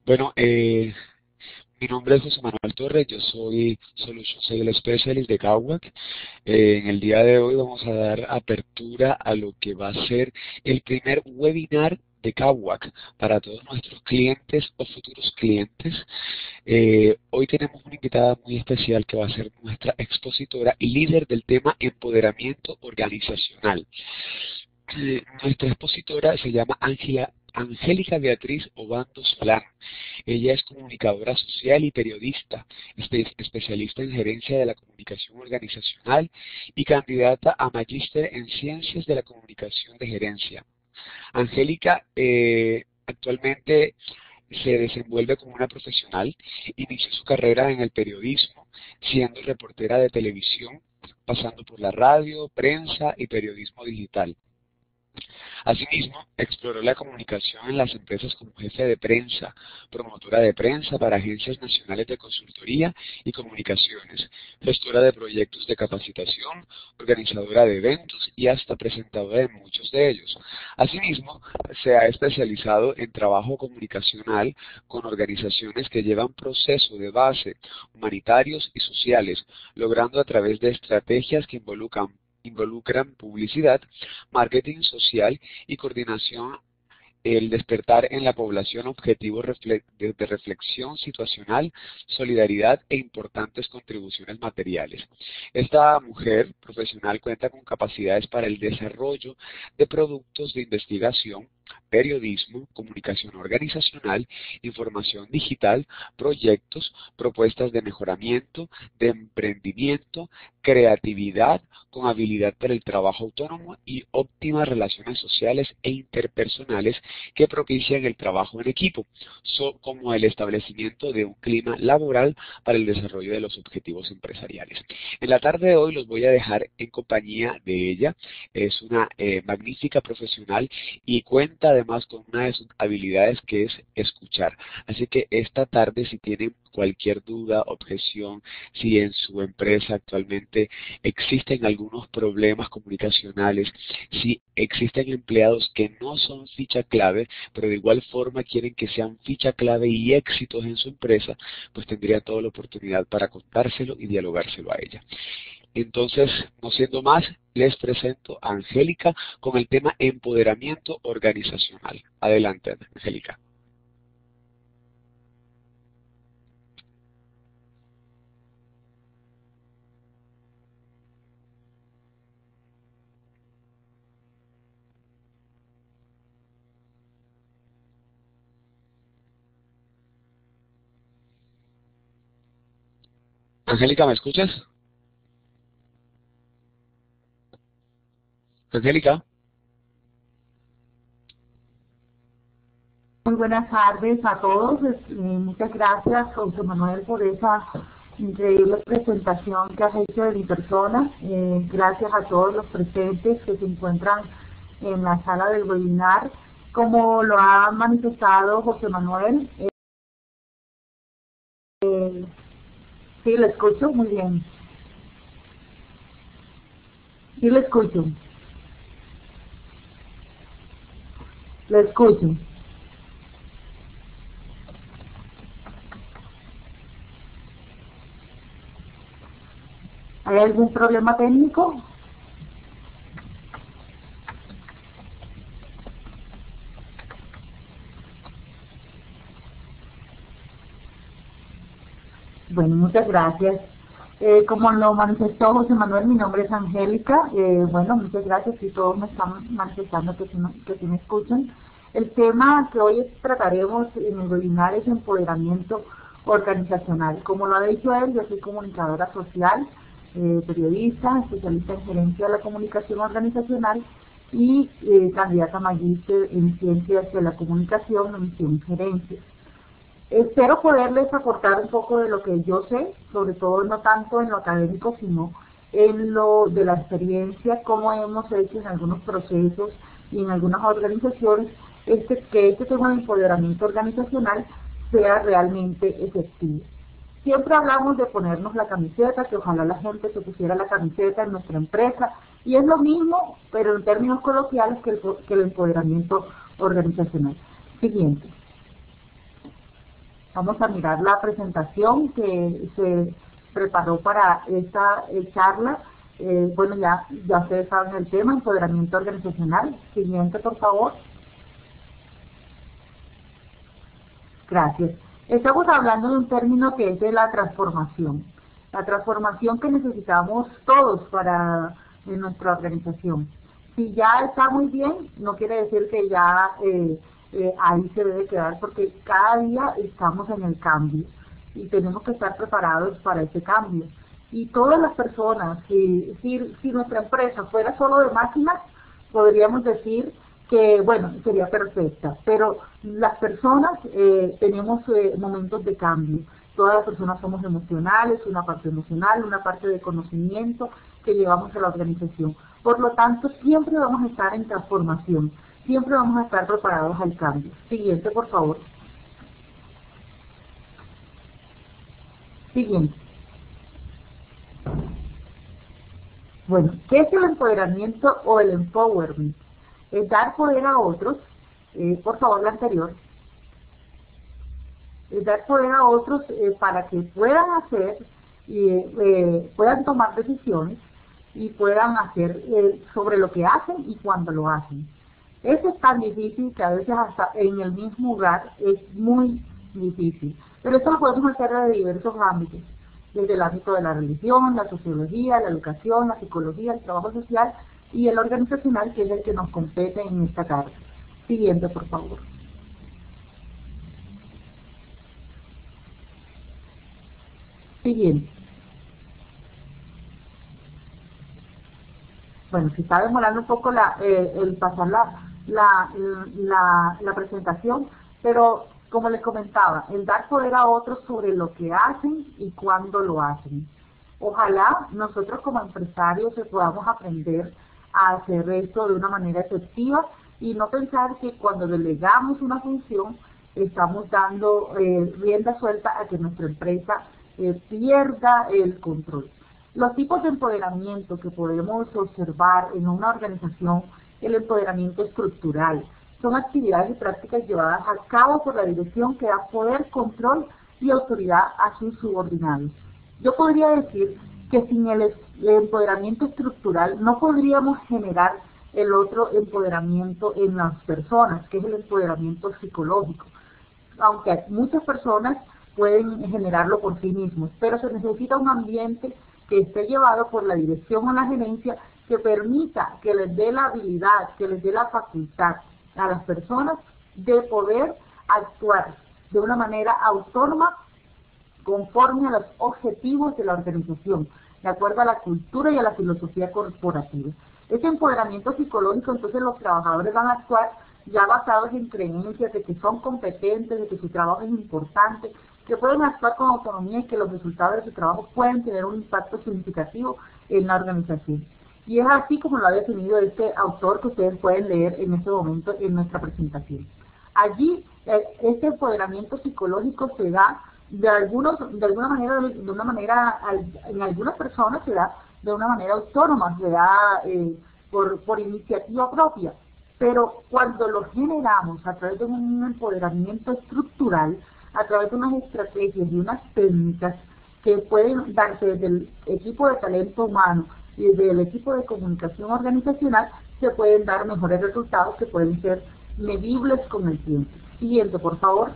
Bueno, mi nombre es José Manuel Torres, yo soy Solution Sales Specialist de Kawak. En el día de hoy vamos a dar apertura a lo que va a ser el primer webinar de Kawak para todos nuestros clientes o futuros clientes. Hoy tenemos una invitada muy especial que va a ser nuestra expositora y líder del tema empoderamiento organizacional. Nuestra expositora se llama Angélica Beatriz Obando Solano. Ella es comunicadora social y periodista, especialista en gerencia de la comunicación organizacional y candidata a magíster en ciencias de la comunicación de gerencia. Angélica actualmente se desenvuelve como una profesional, inició su carrera en el periodismo, siendo reportera de televisión, pasando por la radio, prensa y periodismo digital. Asimismo, exploró la comunicación en las empresas como jefe de prensa, promotora de prensa para agencias nacionales de consultoría y comunicaciones, gestora de proyectos de capacitación, organizadora de eventos y hasta presentadora de muchos de ellos. Asimismo, se ha especializado en trabajo comunicacional con organizaciones que llevan procesos de base humanitarios y sociales, logrando a través de estrategias que involucran publicidad, marketing social y coordinación el despertar en la población objetivos de reflexión situacional, solidaridad e importantes contribuciones materiales. Esta mujer profesional cuenta con capacidades para el desarrollo de productos de investigación, periodismo, comunicación organizacional, información digital, proyectos, propuestas de mejoramiento, de emprendimiento, creatividad, con habilidad para el trabajo autónomo y óptimas relaciones sociales e interpersonales que propician el trabajo en equipo, como el establecimiento de un clima laboral para el desarrollo de los objetivos empresariales. En la tarde de hoy los voy a dejar en compañía de ella. Es una magnífica profesional y cuenta además con una de sus habilidades, que es escuchar. Así que esta tarde, si tienen cualquier duda, objeción, si en su empresa actualmente existen algunos problemas comunicacionales, si existen empleados que no son ficha clave, pero de igual forma quieren que sean ficha clave y éxitos en su empresa, pues tendría toda la oportunidad para contárselo y dialogárselo a ella. Entonces, no siendo más, les presento a Angélica con el tema empoderamiento organizacional. Adelante, Angélica. Angélica, ¿me escuchas? Angélica. Muy buenas tardes a todos. Muchas gracias, José Manuel, por esa increíble presentación que has hecho de mi persona. Gracias a todos los presentes que se encuentran en la sala del webinar. Como lo ha manifestado José Manuel, sí, lo escucho muy bien. Sí, lo escucho. Lo escucho. ¿Hay algún problema técnico? Bueno, muchas gracias. Como lo manifestó José Manuel, mi nombre es Angélica. Bueno, muchas gracias y todos me están manifestando que sí me escuchan. El tema que hoy trataremos en el webinar es empoderamiento organizacional. Como lo ha dicho él, yo soy comunicadora social, periodista, especialista en gerencia de la comunicación organizacional y candidata a magíster en ciencias de la comunicación, en gerencia. Espero poderles aportar un poco de lo que yo sé, sobre todo no tanto en lo académico, sino en lo de la experiencia, cómo hemos hecho en algunos procesos y en algunas organizaciones, que este tema de empoderamiento organizacional sea realmente efectivo. Siempre hablamos de ponernos la camiseta, que ojalá la gente se pusiera la camiseta en nuestra empresa, y es lo mismo, pero en términos coloquiales, que el empoderamiento organizacional. Siguiente. Vamos a mirar la presentación que se preparó para esta charla. Bueno, ya ustedes saben el tema, empoderamiento organizacional. Siguiente, por favor. Gracias. Estamos hablando de un término que es de la transformación. La transformación que necesitamos todos para en nuestra organización. Si ya está muy bien, no quiere decir que ya ahí se debe quedar, porque cada día estamos en el cambio y tenemos que estar preparados para ese cambio. Y todas las personas, si nuestra empresa fuera solo de máquinas, podríamos decir que, bueno, sería perfecta, pero las personas tenemos momentos de cambio. Todas las personas somos emocionales, una parte emocional, una parte de conocimiento que llevamos a la organización. Por lo tanto, siempre vamos a estar en transformación, siempre vamos a estar preparados al cambio. Siguiente, por favor. Siguiente. Bueno, ¿qué es el empoderamiento o el empowerment? Es dar poder a otros, por favor la anterior, es dar poder a otros para que puedan hacer, puedan tomar decisiones y puedan hacer sobre lo que hacen y cuando lo hacen. Eso es tan difícil que a veces hasta en el mismo lugar es muy difícil, pero esto lo podemos hacer de diversos ámbitos, desde el ámbito de la religión, la sociología, la educación, la psicología, el trabajo social y el organizacional, que es el que nos compete en esta carta. Siguiente, por favor. Siguiente. Bueno, se está demorando un poco el pasar la presentación, pero como les comentaba, el dar poder a otros sobre lo que hacen y cuándo lo hacen. Ojalá nosotros como empresarios podamos aprender a hacer esto de una manera efectiva y no pensar que cuando delegamos una función estamos dando rienda suelta a que nuestra empresa pierda el control. Los tipos de empoderamiento que podemos observar en una organización, el empoderamiento estructural, son actividades y prácticas llevadas a cabo por la dirección que da poder, control y autoridad a sus subordinados. Yo podría decir que sin el empoderamiento estructural no podríamos generar el otro empoderamiento en las personas, que es el empoderamiento psicológico. Aunque muchas personas pueden generarlo por sí mismos, pero se necesita un ambiente que esté llevado por la dirección o la gerencia que permita, que les dé la habilidad, que les dé la facultad a las personas de poder actuar de una manera autónoma conforme a los objetivos de la organización, de acuerdo a la cultura y a la filosofía corporativa. Ese empoderamiento psicológico, entonces los trabajadores van a actuar ya basados en creencias de que son competentes, de que su trabajo es importante, que pueden actuar con autonomía y que los resultados de su trabajo pueden tener un impacto significativo en la organización. Y es así como lo ha definido este autor que ustedes pueden leer en este momento en nuestra presentación. Allí, este empoderamiento psicológico se da de alguna manera, en algunas personas se da de una manera autónoma, se da por iniciativa propia, pero cuando lo generamos a través de un empoderamiento estructural, a través de unas estrategias y unas técnicas que pueden darse desde el equipo de talento humano y desde el equipo de comunicación organizacional, se pueden dar mejores resultados que pueden ser medibles con el tiempo. Siguiente, por favor.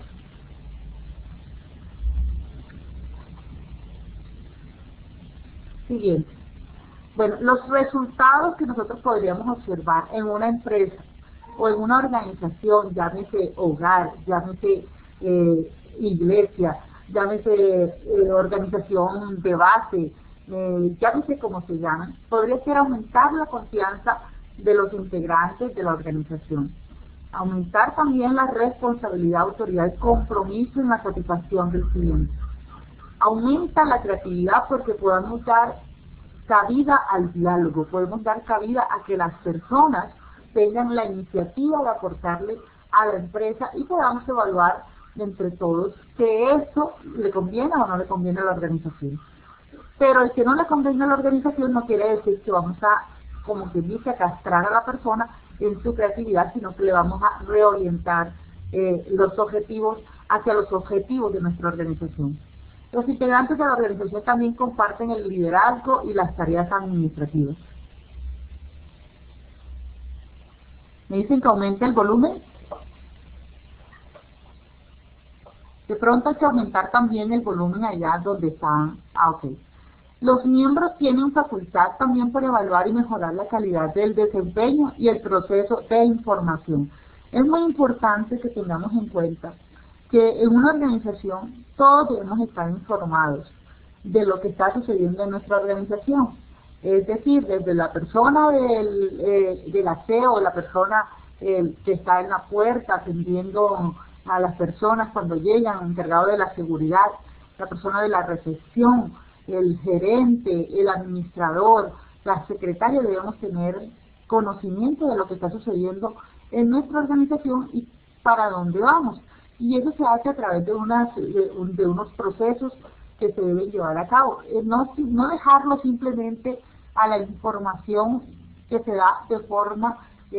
Siguiente. Bueno, los resultados que nosotros podríamos observar en una empresa o en una organización, llámese hogar, llámese iglesia, llámese organización de base, llámese como se llama, podría ser aumentar la confianza de los integrantes de la organización. Aumentar también la responsabilidad, autoridad y compromiso en la satisfacción del cliente. Aumenta la creatividad porque podemos dar cabida al diálogo, podemos dar cabida a que las personas tengan la iniciativa de aportarle a la empresa y podamos evaluar entre todos que eso le conviene o no le conviene a la organización. Pero el que no le conviene a la organización no quiere decir que vamos a, como que dice, a castrar a la persona en su creatividad, sino que le vamos a reorientar los objetivos hacia los objetivos de nuestra organización. Los integrantes de la organización también comparten el liderazgo y las tareas administrativas. ¿Me dicen que aumente el volumen? De pronto hay que aumentar también el volumen allá donde están. Ok. Los miembros tienen facultad también para evaluar y mejorar la calidad del desempeño y el proceso de información. Es muy importante que tengamos en cuenta que en una organización todos debemos estar informados de lo que está sucediendo en nuestra organización. Es decir, desde la persona del aseo, la persona que está en la puerta atendiendo a las personas cuando llegan, encargado de la seguridad, la persona de la recepción, el gerente, el administrador, la secretaria, debemos tener conocimiento de lo que está sucediendo en nuestra organización y para dónde vamos. Y eso se hace a través de unos procesos que se deben llevar a cabo. No dejarlo simplemente a la información que se da de forma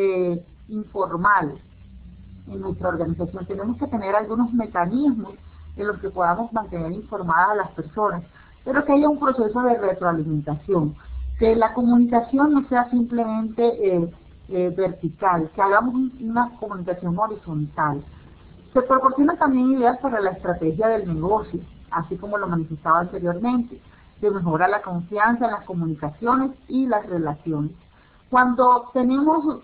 informal en nuestra organización. Tenemos que tener algunos mecanismos en los que podamos mantener informadas a las personas, pero que haya un proceso de retroalimentación, que la comunicación no sea simplemente vertical, que hagamos una comunicación horizontal. Se proporcionan también ideas para la estrategia del negocio, así como lo manifestaba anteriormente, que mejora la confianza en las comunicaciones y las relaciones. Cuando tenemos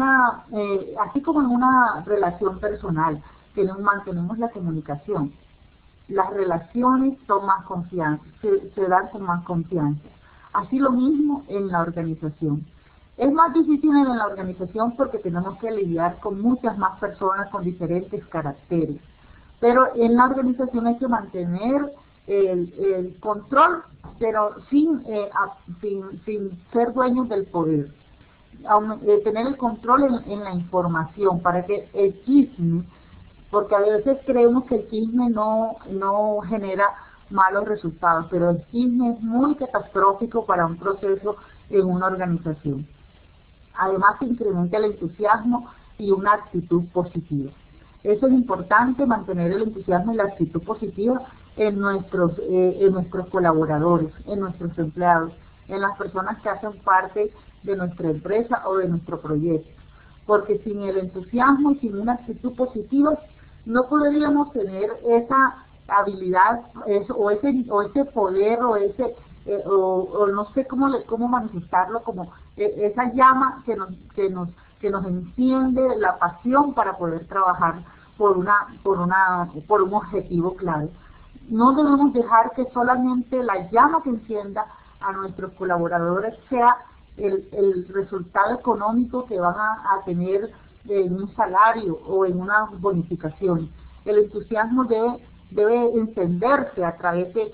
así como en una relación personal, mantenemos la comunicación, las relaciones son más confianza, se dan con más confianza. Así lo mismo en la organización. Es más difícil en la organización porque tenemos que lidiar con muchas más personas con diferentes caracteres. Pero en la organización hay que mantener el control, pero sin ser dueños del poder. Tener el control en la información para que el chisme, porque a veces creemos que el chisme no genera malos resultados, pero el chisme es muy catastrófico para un proceso en una organización. Además, se incrementa el entusiasmo y una actitud positiva. Eso es importante, mantener el entusiasmo y la actitud positiva en nuestros colaboradores, en nuestros empleados, en las personas que hacen parte de nuestra empresa o de nuestro proyecto. Porque sin el entusiasmo y sin una actitud positiva, no podríamos tener esa habilidad o ese poder o no sé cómo manifestarlo, como esa llama que nos enciende la pasión para poder trabajar por un objetivo claro. No debemos dejar que solamente la llama que encienda a nuestros colaboradores sea el resultado económico que van a tener en un salario o en una bonificación. El entusiasmo debe encenderse a través de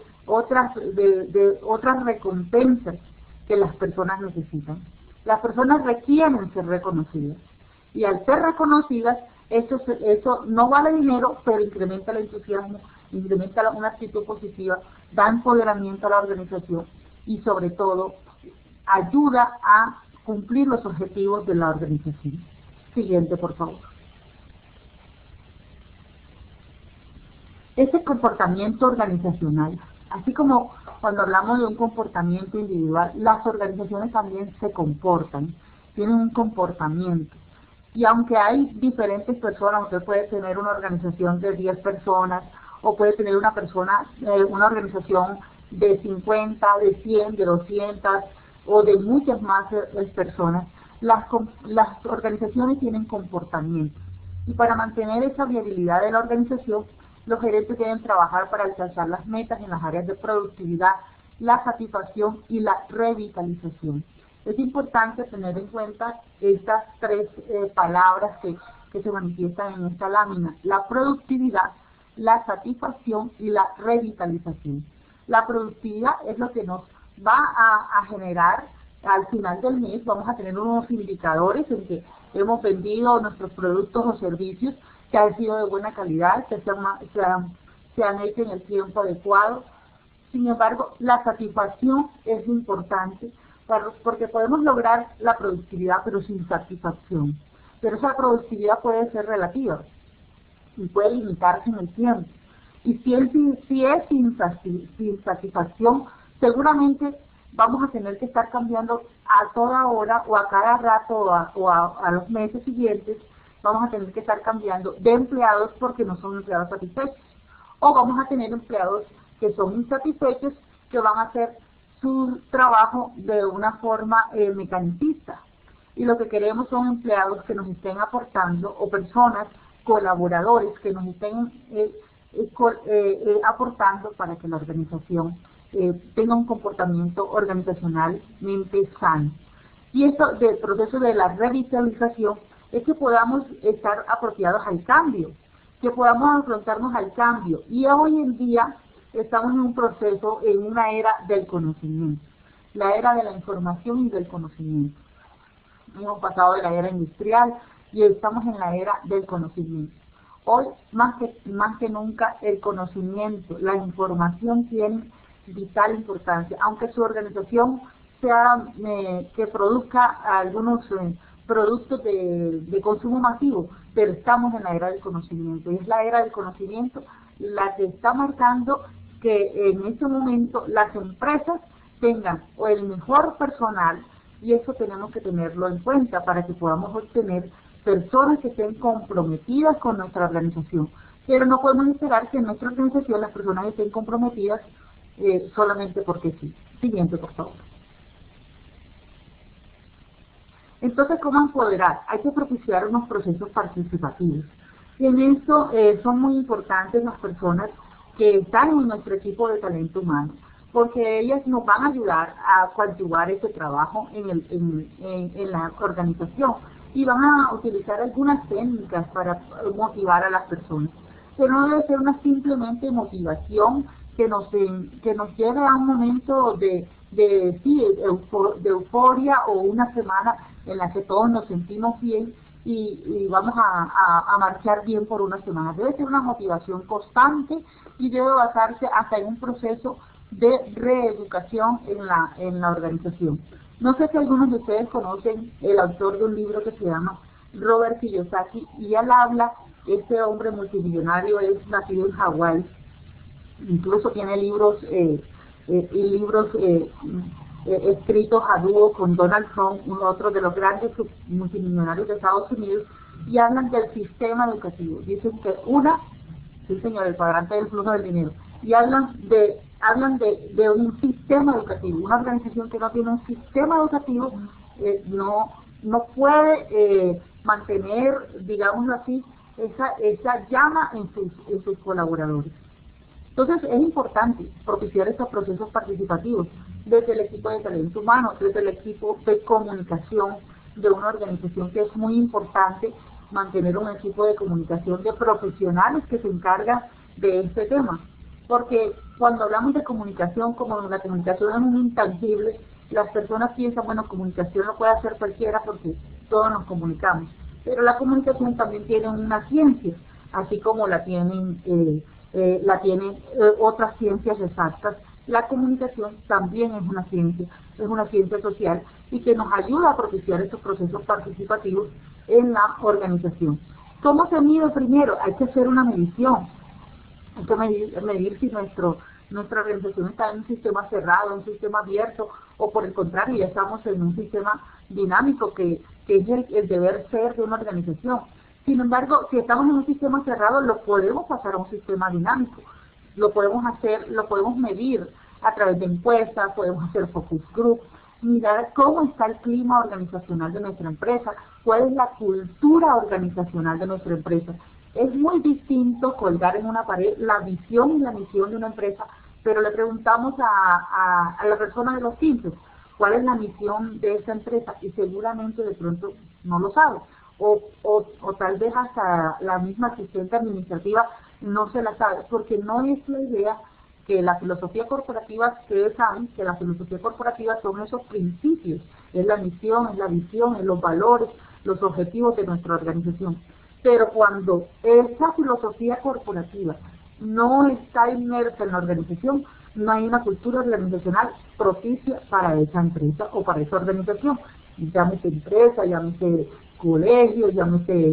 otras recompensas que las personas necesitan. Las personas requieren ser reconocidas y al ser reconocidas eso no vale dinero, pero incrementa el entusiasmo, incrementa una actitud positiva, da empoderamiento a la organización y sobre todo ayuda a cumplir los objetivos de la organización. Siguiente, por favor. Ese comportamiento organizacional, así como cuando hablamos de un comportamiento individual, las organizaciones también se comportan, tienen un comportamiento. Y aunque hay diferentes personas, usted puede tener una organización de 10 personas, o puede tener una organización de 50, de 100, de 200, o de muchas más personas, las organizaciones tienen comportamiento. Y para mantener esa viabilidad de la organización, los gerentes deben trabajar para alcanzar las metas en las áreas de productividad, la satisfacción y la revitalización. Es importante tener en cuenta estas tres palabras que se manifiestan en esta lámina: la productividad, la satisfacción y la revitalización. La productividad es lo que nos va a generar al final del mes. Vamos a tener unos indicadores en que hemos vendido nuestros productos o servicios que han sido de buena calidad, que se han hecho en el tiempo adecuado. Sin embargo, la satisfacción es importante porque podemos lograr la productividad pero sin satisfacción. Pero esa productividad puede ser relativa. y puede limitarse en el tiempo. Y si es sin satisfacción, seguramente vamos a tener que estar cambiando a toda hora o a cada rato o a los meses siguientes, vamos a tener que estar cambiando de empleados porque no son empleados satisfechos. O vamos a tener empleados que son insatisfechos, que van a hacer su trabajo de una forma mecanicista. Y lo que queremos son empleados que nos estén aportando, o personas, colaboradores, que nos estén aportando para que la organización tenga un comportamiento organizacionalmente sano. Y esto del proceso de la revitalización es que podamos estar apropiados al cambio, que podamos afrontarnos al cambio. Y hoy en día estamos en un proceso, en una era del conocimiento, la era de la información y del conocimiento. Hemos pasado de la era industrial y estamos en la era del conocimiento. Hoy, más que nunca, el conocimiento, la información tiene vital importancia, aunque su organización sea que produzca algunos productos de consumo masivo, pero estamos en la era del conocimiento, y es la era del conocimiento la que está marcando que en este momento las empresas tengan el mejor personal, y eso tenemos que tenerlo en cuenta para que podamos obtener personas que estén comprometidas con nuestra organización. Pero no podemos esperar que en nuestra organización las personas estén comprometidas solamente porque sí. Siguiente, por favor. Entonces, ¿cómo empoderar? Hay que propiciar unos procesos participativos. Y en esto son muy importantes las personas que están en nuestro equipo de talento humano, porque ellas nos van a ayudar a coadyuvar ese trabajo en la organización y van a utilizar algunas técnicas para motivar a las personas. Pero no debe ser una simplemente motivación que nos lleve a un momento de euforia o una semana en la que todos nos sentimos bien y vamos a marchar bien por una semana. Debe ser una motivación constante y debe basarse hasta en un proceso de reeducación en la organización. No sé si algunos de ustedes conocen el autor de un libro que se llama Robert Kiyosaki, y él habla, este hombre multimillonario es nacido en Hawái, incluso tiene libros escritos a dúo con Donald Trump, otro de los grandes multimillonarios de Estados Unidos, y hablan del sistema educativo. Dicen que sí señor, el cuadrante del flujo del dinero, y hablan de un sistema educativo. Una organización que no tiene un sistema educativo no puede mantener, digámoslo así, esa llama en sus colaboradores. Entonces es importante propiciar estos procesos participativos desde el equipo de talento humano, desde el equipo de comunicación de una organización, que es muy importante mantener un equipo de comunicación de profesionales que se encargan de este tema. Porque cuando hablamos de comunicación, como la comunicación es un intangible, las personas piensan, bueno, comunicación lo puede hacer cualquiera porque todos nos comunicamos. Pero la comunicación también tiene una ciencia, así como la tienen otras ciencias exactas. La comunicación también es una ciencia social, y que nos ayuda a propiciar estos procesos participativos en la organización. ¿Cómo se mide primero? Hay que hacer una medición. Hay que medir si nuestra organización está en un sistema cerrado, un sistema abierto, o por el contrario, ya estamos en un sistema dinámico que es el deber ser de una organización. Sin embargo, si estamos en un sistema cerrado, lo podemos pasar a un sistema dinámico. Lo podemos medir a través de encuestas, podemos hacer focus group, mirar cómo está el clima organizacional de nuestra empresa, cuál es la cultura organizacional de nuestra empresa. Es muy distinto colgar en una pared la visión y la misión de una empresa, pero le preguntamos a la persona de los tintes cuál es la misión de esa empresa, y seguramente de pronto no lo sabe. O tal vez hasta la misma asistente administrativa no se la sabe, porque no es la idea que la filosofía corporativa, ustedes saben que la filosofía corporativa son esos principios, es la misión, es la visión, es los valores, los objetivos de nuestra organización. Pero cuando esa filosofía corporativa no está inmersa en la organización, no hay una cultura organizacional propicia para esa empresa o para esa organización. Llámese empresa, llámese colegio, llámese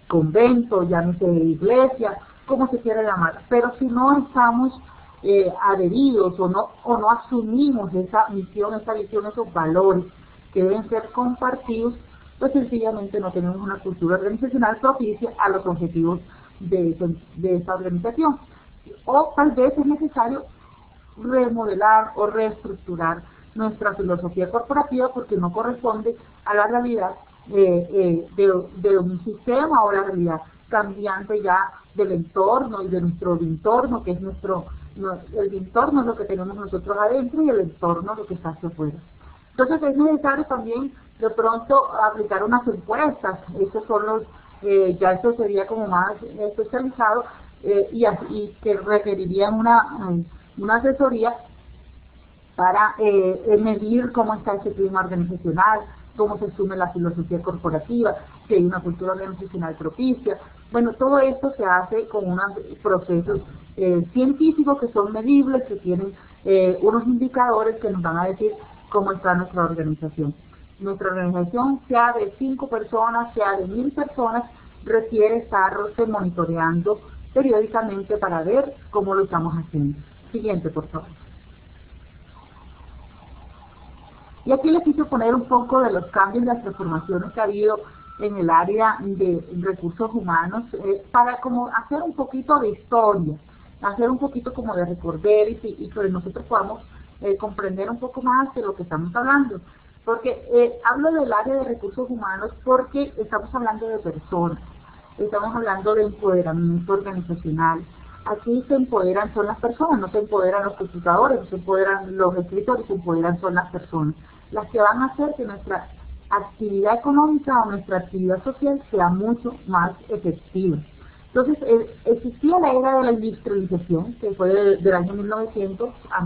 convento, llámese iglesia, como se quiera llamar, pero si no estamos adheridos o no asumimos esa misión, esa visión, esos valores que deben ser compartidos, pues sencillamente no tenemos una cultura organizacional propicia a los objetivos de esa organización. O tal vez es necesario remodelar o reestructurar nuestra filosofía corporativa porque no corresponde a la realidad de un sistema o la realidad cambiante ya del entorno y de nuestro entorno, que es el entorno es lo que tenemos nosotros adentro y el entorno lo que está hacia afuera. Entonces es necesario también de pronto aplicar unas encuestas, esos son los, ya eso sería como más especializado y que requerirían una asesoría para medir cómo está ese clima organizacional, cómo se asume la filosofía corporativa, si hay una cultura organizacional propicia. Bueno, todo esto se hace con unos procesos científicos que son medibles, que tienen unos indicadores que nos van a decir cómo está nuestra organización. Nuestra organización, sea de 5 personas, sea de 1000 personas, requiere estarse monitoreando periódicamente para ver cómo lo estamos haciendo. Siguiente, por favor. Y aquí les quise poner un poco de los cambios y las transformaciones que ha habido en el área de recursos humanos para como hacer un poquito de historia, hacer un poquito como de recordar y que nosotros podamos comprender un poco más de lo que estamos hablando. Porque hablo del área de recursos humanos porque estamos hablando de personas, estamos hablando de empoderamiento organizacional. Aquí se empoderan son las personas, no se empoderan los computadores, no se empoderan los escritores, se empoderan son las personas, las que van a hacer que nuestra actividad económica o nuestra actividad social sea mucho más efectiva. Entonces, existía la era de la industrialización, que fue del año 1900 a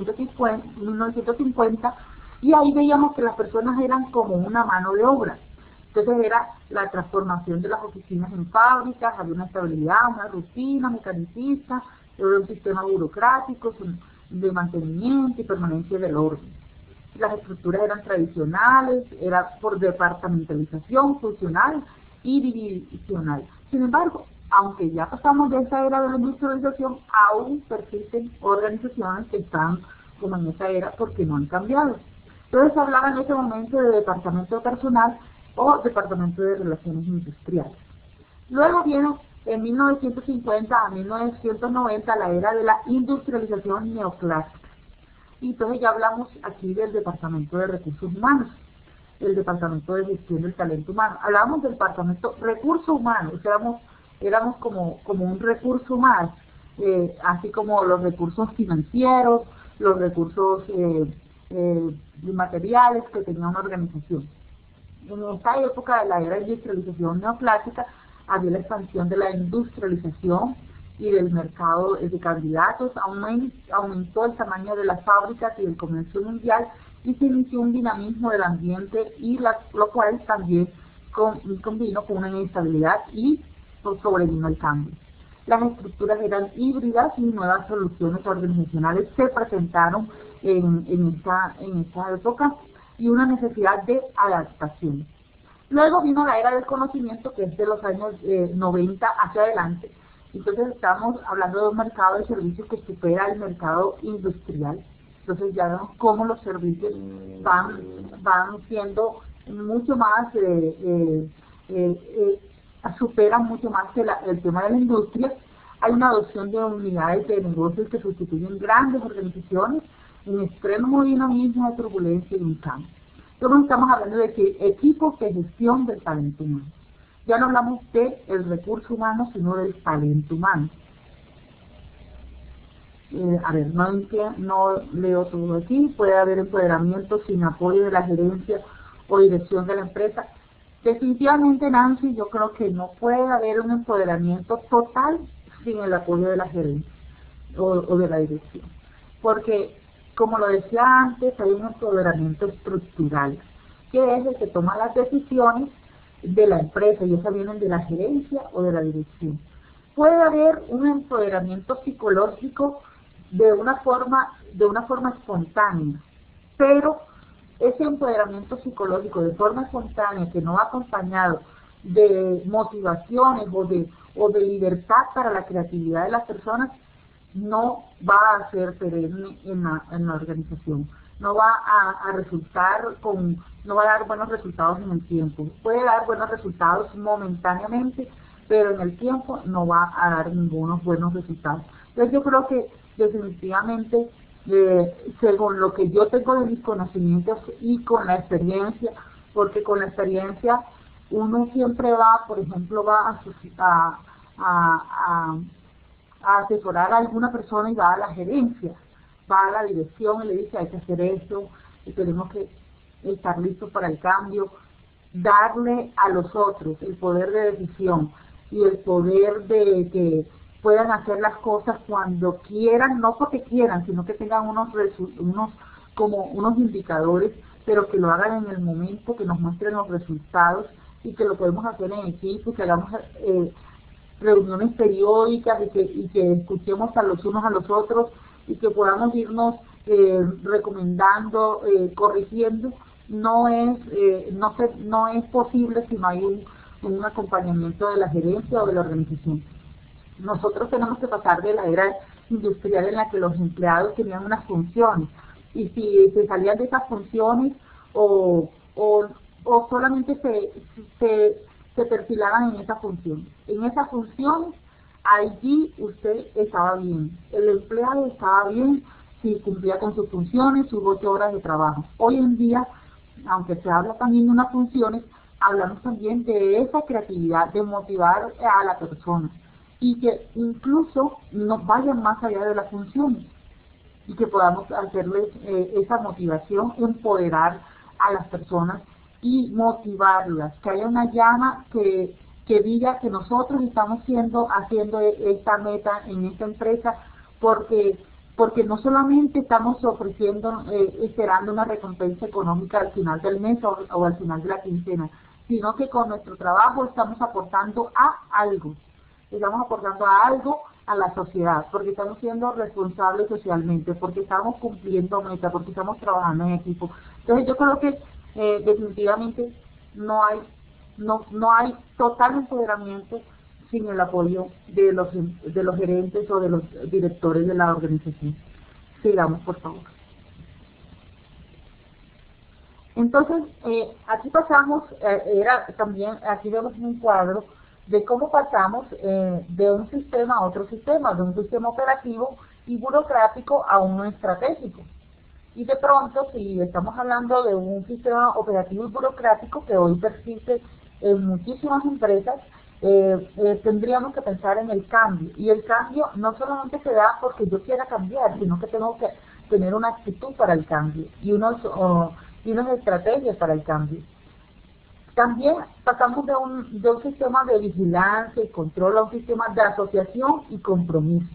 1950, y ahí veíamos que las personas eran como una mano de obra. Entonces era la transformación de las oficinas en fábricas, había una estabilidad, una rutina mecanicista, era un sistema burocrático de mantenimiento y permanencia del orden. Las estructuras eran tradicionales, era por departamentalización funcional y divisional. Sin embargo, aunque ya pasamos de esa era de la industrialización, aún persisten organizaciones que están como en esa era porque no han cambiado. Entonces hablaba en ese momento de departamento de personal o departamento de relaciones industriales. Luego viene en 1950 a 1990 la era de la industrialización neoclásica. Y entonces ya hablamos aquí del departamento de recursos humanos, el departamento de gestión del talento humano. Hablamos del departamento recursos humanos, éramos como un recurso más, así como los recursos financieros, los recursos materiales que tenía una organización. En esta época de la era de industrialización neoclásica había la expansión de la industrialización y del mercado de candidatos, aumentó el tamaño de las fábricas y del comercio mundial y se inició un dinamismo del ambiente y lo cual también combinó con una inestabilidad y sobrevino el cambio. Las estructuras eran híbridas y nuevas soluciones organizacionales se presentaron en esta época y una necesidad de adaptación. Luego vino la era del conocimiento, que es de los años 90 hacia adelante. Entonces estamos hablando de un mercado de servicios que supera el mercado industrial. Entonces ya vemos cómo los servicios van siendo mucho más, superan mucho más que el tema de la industria. Hay una adopción de unidades de negocios que sustituyen grandes organizaciones en extremo dinamismo, de turbulencia y un cambio. Entonces estamos hablando de equipos de gestión del talento humano. Ya no hablamos del recurso humano, sino del talento humano. No leo todo aquí. Puede haber empoderamiento sin apoyo de la gerencia o dirección de la empresa. Definitivamente, Nancy, yo creo que no puede haber un empoderamiento total sin el apoyo de la gerencia o de la dirección. Porque, como lo decía antes, hay un empoderamiento estructural, que es el que toma las decisiones de la empresa, y esas vienen de la gerencia o de la dirección. Puede haber un empoderamiento psicológico de una forma espontánea, pero ese empoderamiento psicológico de forma espontánea que no va acompañado de motivaciones o de libertad para la creatividad de las personas, no va a ser perenne en la organización. No va a resultar no va a dar buenos resultados en el tiempo. Puede dar buenos resultados momentáneamente, pero en el tiempo no va a dar ningunos buenos resultados. Entonces yo creo que definitivamente, según lo que yo tengo de mis conocimientos y con la experiencia, porque con la experiencia uno siempre va, por ejemplo, va a asesorar a alguna persona y va a la gerencia, va a la dirección y le dice hay que hacer esto y tenemos que estar listos para el cambio, darle a los otros el poder de decisión y el poder de que puedan hacer las cosas cuando quieran, no porque quieran, sino que tengan unos indicadores, pero que lo hagan en el momento, que nos muestren los resultados y que lo podemos hacer en equipo, que hagamos reuniones periódicas y que escuchemos a los unos a los otros y que podamos irnos recomendando, corrigiendo. No es posible si no hay un acompañamiento de la gerencia o de la organización. Nosotros tenemos que pasar de la era industrial en la que los empleados tenían unas funciones y si se salían de esas funciones o solamente se perfilaban en esa función. En esa función, allí usted estaba bien, el empleado estaba bien si cumplía con sus funciones, sus 8 horas de trabajo. Hoy en día, aunque se habla también de unas funciones, hablamos también de esa creatividad, de motivar a la persona y que incluso nos vayan más allá de las funciones y que podamos hacerles esa motivación, empoderar a las personas y motivarlas, que haya una llama que diga que nosotros estamos haciendo esta meta en esta empresa porque no solamente estamos ofreciendo, esperando una recompensa económica al final del mes o al final de la quincena, sino que con nuestro trabajo estamos aportando algo a la sociedad, porque estamos siendo responsables socialmente, porque estamos cumpliendo metas, porque estamos trabajando en equipo. Entonces yo creo que definitivamente no hay total empoderamiento sin el apoyo de los gerentes o de los directores de la organización. Sigamos, por favor. Entonces, aquí pasamos, aquí vemos un cuadro de cómo pasamos de un sistema a otro sistema, de un sistema operativo y burocrático a uno estratégico. Y de pronto, si estamos hablando de un sistema operativo y burocrático que hoy persiste en muchísimas empresas, tendríamos que pensar en el cambio. Y el cambio no solamente se da porque yo quiera cambiar, sino que tengo que tener una actitud para el cambio y unas estrategias para el cambio. También pasamos de un sistema de vigilancia y control a un sistema de asociación y compromiso.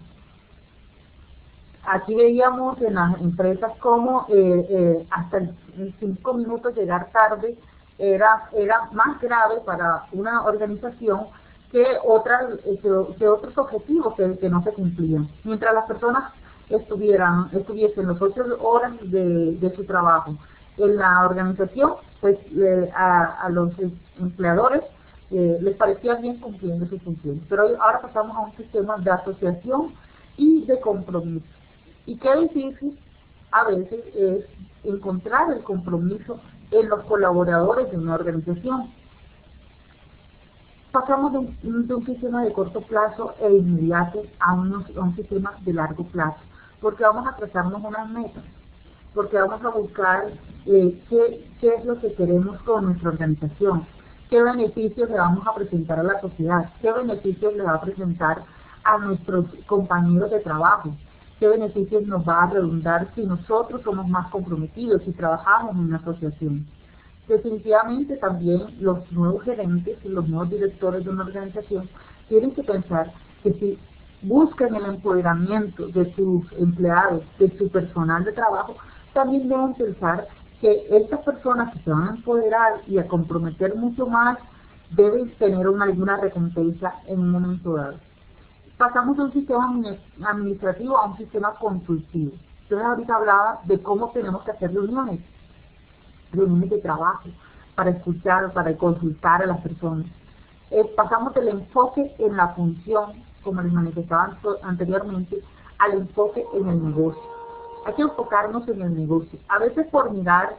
Aquí veíamos en las empresas como hasta en 5 minutos llegar tarde era más grave para una organización que otros objetivos que no se cumplían. Mientras las personas estuviesen las 8 horas de su trabajo en la organización, pues a los empleadores les parecía bien cumpliendo sus funciones. Pero ahora pasamos a un sistema de asociación y de compromiso. Y qué difícil a veces es encontrar el compromiso en los colaboradores de una organización. Pasamos de un sistema de corto plazo e inmediato a un sistema de largo plazo, porque vamos a trazarnos unas metas, porque vamos a buscar qué es lo que queremos con nuestra organización, qué beneficios le vamos a presentar a la sociedad, qué beneficios le va a presentar a nuestros compañeros de trabajo, qué beneficios nos va a redundar si nosotros somos más comprometidos, si trabajamos en una asociación. Definitivamente también los nuevos gerentes y los nuevos directores de una organización tienen que pensar que si buscan el empoderamiento de sus empleados, de su personal de trabajo, también deben pensar que estas personas que se van a empoderar y a comprometer mucho más deben tener alguna recompensa en un momento dado. Pasamos de un sistema administrativo a un sistema consultivo. Entonces ahorita hablaba de cómo tenemos que hacer reuniones de trabajo, para escuchar, para consultar a las personas. pasamos del enfoque en la función, como les manifestaba anteriormente, al enfoque en el negocio. Hay que enfocarnos en el negocio. A veces por mirar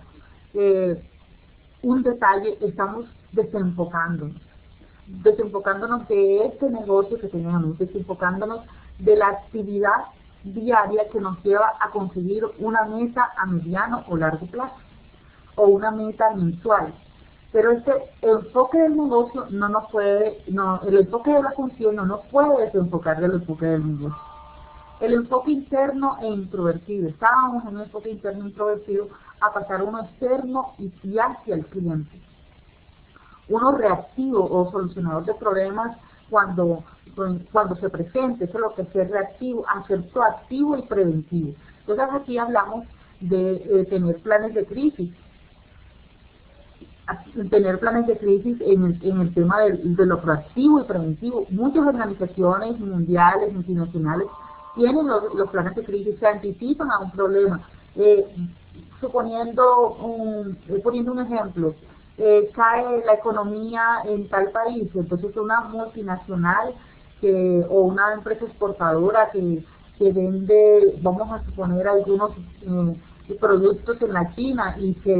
un detalle estamos desenfocándonos de este negocio que tenemos, desenfocándonos de la actividad diaria que nos lleva a conseguir una meta a mediano o largo plazo, o una meta mensual. Pero este enfoque del negocio el enfoque de la función no nos puede desenfocar del enfoque del negocio. El enfoque interno e introvertido, estábamos en un enfoque interno e introvertido a pasar uno externo y hacia el cliente. Uno reactivo o solucionador de problemas cuando se presente, eso es lo que es ser reactivo, a ser proactivo y preventivo. Entonces aquí hablamos de tener planes de crisis. Tener planes de crisis en el tema de lo proactivo y preventivo. Muchas organizaciones mundiales, multinacionales, tienen los planes de crisis, se anticipan a un problema. Poniendo un ejemplo, cae la economía en tal país, entonces una multinacional o una empresa exportadora que vende, vamos a suponer, algunos productos en la China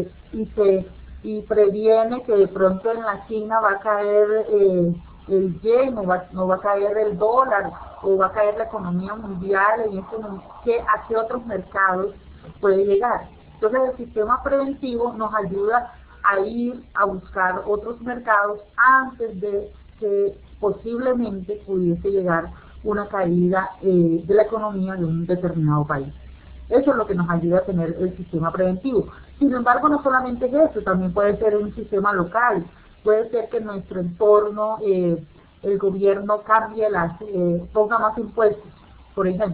y previene que de pronto en la China va a caer el yen, o va a caer el dólar, o va a caer la economía mundial, ¿a qué otros mercados puede llegar? Entonces el sistema preventivo nos ayuda a ir a buscar otros mercados antes de que posiblemente pudiese llegar una caída de la economía de un determinado país. Eso es lo que nos ayuda a tener el sistema preventivo. Sin embargo, no solamente es eso, también puede ser un sistema local. Puede ser que en nuestro entorno el gobierno cambie ponga más impuestos, por ejemplo.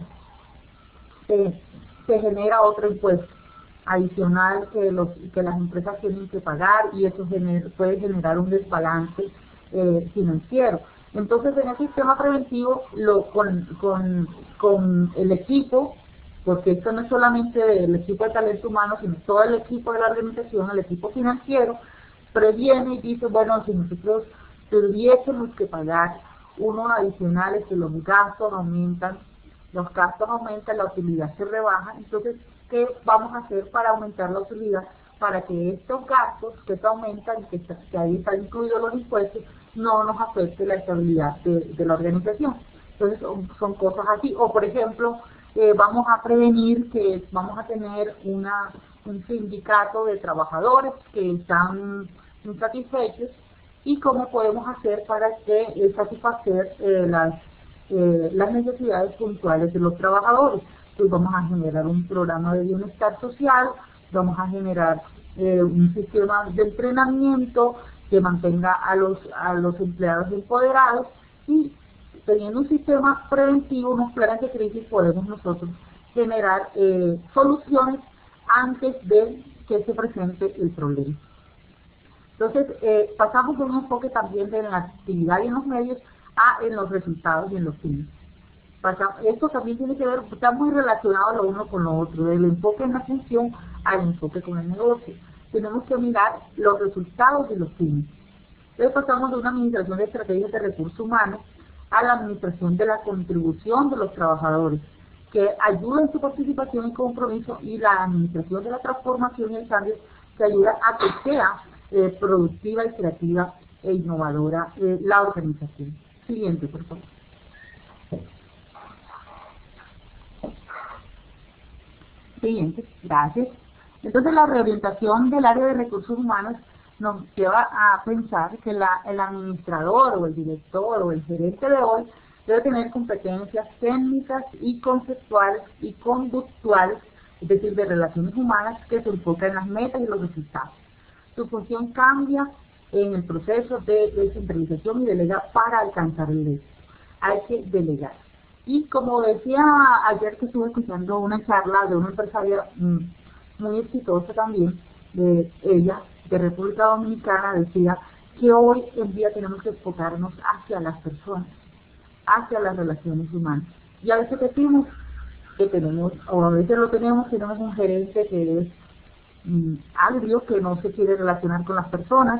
Se genera otro impuesto adicional que las empresas tienen que pagar, y eso puede generar un desbalance financiero. Entonces, en el sistema preventivo, con el equipo, porque esto no es solamente del equipo de talento humano, sino todo el equipo de la organización, el equipo financiero, previene y dice, bueno, si nosotros tuviésemos que pagar unos adicionales, que los gastos aumentan, la utilidad se rebaja, entonces, ¿qué vamos a hacer para aumentar la utilidad? Para que estos gastos que se aumentan, que ahí están incluidos los impuestos, no nos afecte la estabilidad de la organización. Entonces son cosas así. O por ejemplo, vamos a prevenir que vamos a tener un sindicato de trabajadores que están insatisfechos, y cómo podemos hacer para satisfacer las necesidades puntuales de los trabajadores. Pues vamos a generar un programa de bienestar social, vamos a generar un sistema de entrenamiento que mantenga a los empleados empoderados, y teniendo un sistema preventivo, unos planes de crisis, podemos nosotros generar soluciones antes de que se presente el problema. Entonces, pasamos de un enfoque también de la actividad y en los medios en los resultados y en los fines. Esto también tiene que ver, está muy relacionado lo uno con lo otro, del enfoque en la función al enfoque con el negocio. Tenemos que mirar los resultados y los fines. Entonces pasamos de una administración de estrategias de recursos humanos a la administración de la contribución de los trabajadores, que ayuda en su participación y compromiso, y la administración de la transformación y el cambio, que ayuda a que sea productiva y creativa e innovadora la organización. Siguiente, por favor. Siguiente, gracias. Entonces, la reorientación del área de recursos humanos nos lleva a pensar que el administrador o el director o el gerente de hoy debe tener competencias técnicas y conceptuales y conductuales, es decir, de relaciones humanas, que se enfocan en las metas y los resultados. Su función cambia en el proceso de descentralización y delega para alcanzar el éxito. Hay que delegar. Y como decía ayer que estuve escuchando una charla de una empresaria muy exitosa también, de ella, de República Dominicana, decía que hoy en día tenemos que enfocarnos hacia las personas, hacia las relaciones humanas. Y a veces decimos que tenemos un gerente que es agrio, que no se quiere relacionar con las personas,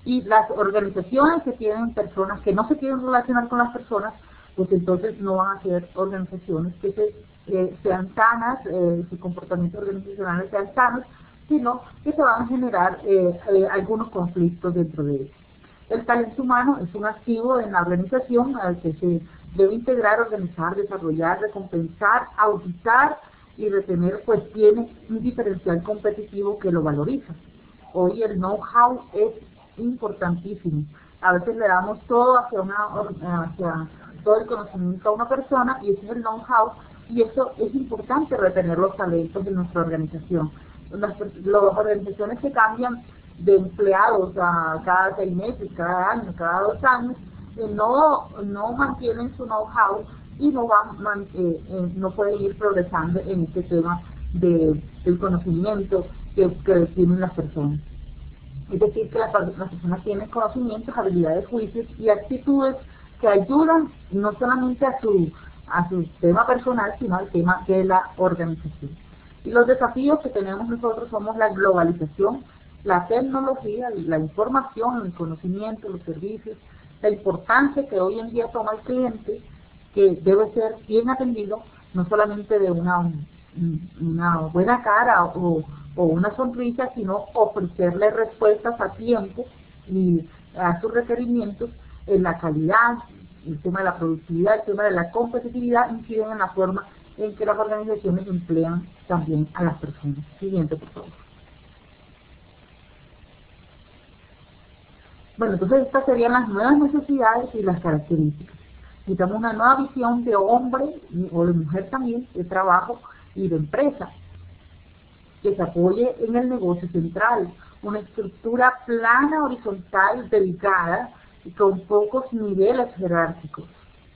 Y las organizaciones que tienen personas que no se quieren relacionar con las personas, pues entonces no van a ser organizaciones que sean sanas, su comportamiento organizacional sean sanos, sino que se van a generar algunos conflictos dentro de ellos. El talento humano es un activo en la organización al que se debe integrar, organizar, desarrollar, recompensar, auditar y retener, pues tiene un diferencial competitivo que lo valoriza. Hoy el know-how es importantísimo. A veces le damos todo hacia todo el conocimiento a una persona y ese es el know-how, y eso es importante, retener los talentos de nuestra organización. Las organizaciones que cambian de empleados a cada 6 meses, cada año, cada 2 años, no mantienen su know-how y no pueden ir progresando en este tema del conocimiento que tienen las personas. Es decir, que las personas tienen conocimientos, habilidades, juicios y actitudes que ayudan no solamente a su tema personal, sino al tema de la organización. Y los desafíos que tenemos nosotros somos la globalización, la tecnología, la información, el conocimiento, los servicios, la importancia que hoy en día toma el cliente, que debe ser bien atendido, no solamente de una buena cara o una sonrisa, sino ofrecerle respuestas a tiempo y a sus requerimientos. En la calidad, el tema de la productividad, el tema de la competitividad inciden en la forma en que las organizaciones emplean también a las personas. Siguiente, por favor. Bueno, entonces estas serían las nuevas necesidades y las características. Necesitamos una nueva visión de hombre o de mujer también, de trabajo y de empresa, que se apoye en el negocio central, una estructura plana, horizontal, delgada y con pocos niveles jerárquicos,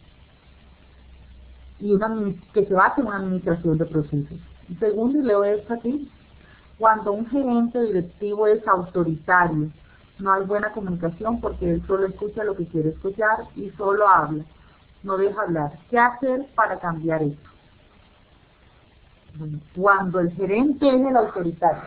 y que se base en una administración de procesos. Y segundo, y leo esto aquí, cuando un gerente directivo es autoritario, no hay buena comunicación porque él solo escucha lo que quiere escuchar y solo habla, no deja hablar. ¿Qué hacer para cambiar esto? Bueno, cuando el gerente es el autoritario,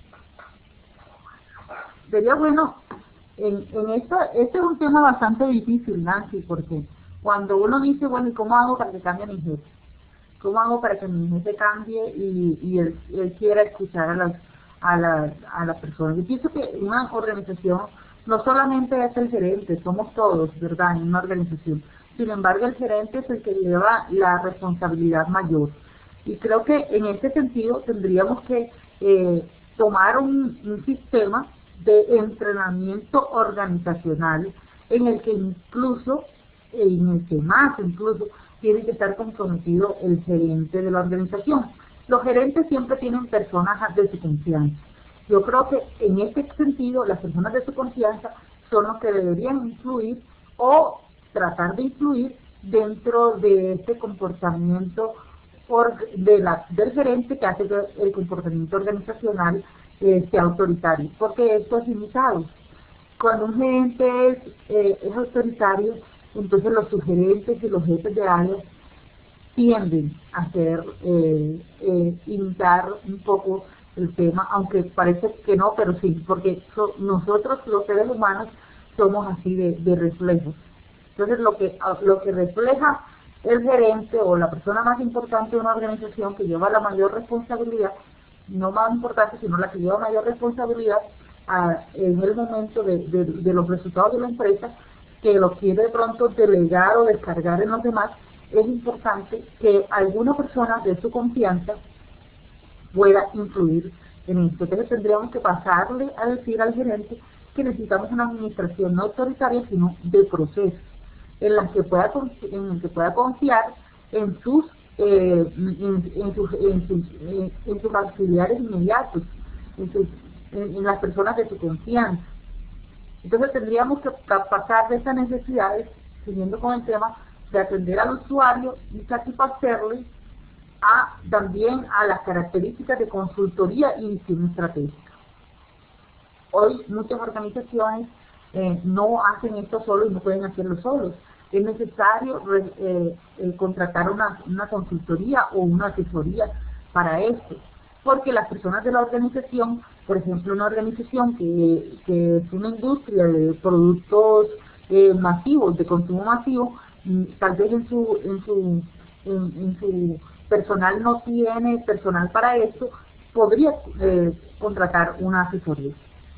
sería bueno, este es un tema bastante difícil, Nancy, porque cuando uno dice, bueno, ¿y cómo hago para que cambie mi jefe? ¿Cómo hago para que mi jefe cambie y él quiera escuchar a las personas? Yo pienso que una organización no solamente es el gerente, somos todos, ¿verdad?, en una organización. Sin embargo, el gerente es el que lleva la responsabilidad mayor. Y creo que en este sentido tendríamos que tomar un sistema de entrenamiento organizacional en el que incluso, tiene que estar comprometido el gerente de la organización. Los gerentes siempre tienen personas de su confianza. Yo creo que en este sentido las personas de su confianza son los que deberían influir o tratar de influir dentro de este comportamiento del gerente que hace que el comportamiento organizacional sea autoritario, porque esto es limitado. Cuando un gerente es autoritario, entonces los subgerentes y los jefes de área tienden a imitar un poco el tema, aunque parece que no, pero sí, porque nosotros los seres humanos somos así de reflejos. Entonces lo que refleja el gerente o la persona más importante de una organización que lleva la mayor responsabilidad, no más importante, sino la que lleva mayor responsabilidad en el momento de los resultados de la empresa, que lo quiere de pronto delegar o descargar en los demás, es importante que alguna persona de su confianza pueda influir en esto. Entonces tendríamos que pasarle a decir al gerente que necesitamos una administración no autoritaria, sino de procesos, en el que pueda confiar en sus auxiliares inmediatos, en las personas de su confianza. Entonces tendríamos que pasar de esas necesidades, siguiendo con el tema, de atender al usuario y satisfacerle también a las características de consultoría y visión estratégica. Hoy muchas organizaciones no hacen esto solos y no pueden hacerlo solos. Es necesario contratar una consultoría o una asesoría para esto, porque las personas de la organización por ejemplo, una organización que es una industria de productos masivos, de consumo masivo, tal vez en su personal no tiene personal para esto, podría contratar una asesoría.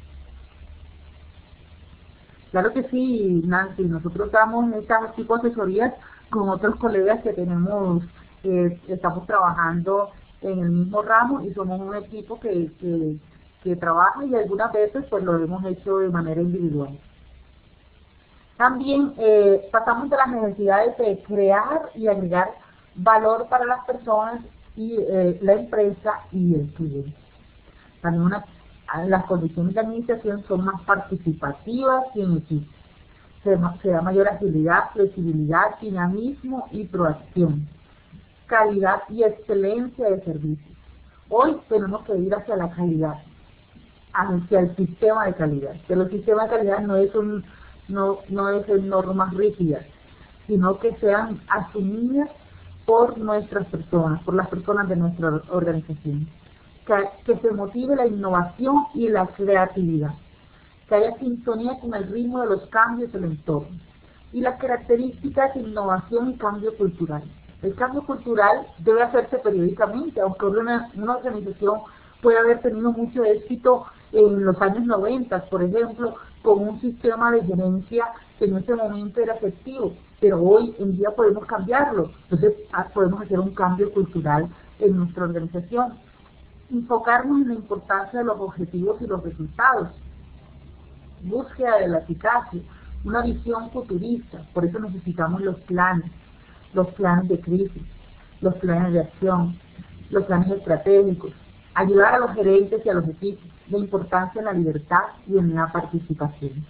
Claro que sí, Nancy, nosotros damos este tipo de asesorías con otros colegas que tenemos, estamos trabajando en el mismo ramo y somos un equipo que trabaja y algunas veces pues lo hemos hecho de manera individual. También pasamos de las necesidades de crear y agregar valor para las personas y la empresa y el cliente. También las condiciones de administración son más participativas y en equipo. Se da mayor agilidad, flexibilidad, dinamismo y proacción. Calidad y excelencia de servicios. Hoy tenemos que ir hacia la calidad, hacia el sistema de calidad. Pero el sistema de calidad no es en normas rígidas, sino que sean asumidas por nuestras personas, por las personas de nuestra organización. Que se motive la innovación y la creatividad, que haya sintonía con el ritmo de los cambios del entorno y las características de innovación y cambio cultural. El cambio cultural debe hacerse periódicamente, aunque una organización puede haber tenido mucho éxito en los años 90, por ejemplo, con un sistema de gerencia que en ese momento era efectivo, pero hoy en día podemos cambiarlo, entonces podemos hacer un cambio cultural en nuestra organización. Enfocarnos en la importancia de los objetivos y los resultados, búsqueda de la eficacia, una visión futurista, por eso necesitamos los planes de crisis, los planes de acción, los planes estratégicos, ayudar a los gerentes y a los equipos, la importancia en la libertad y en la participación.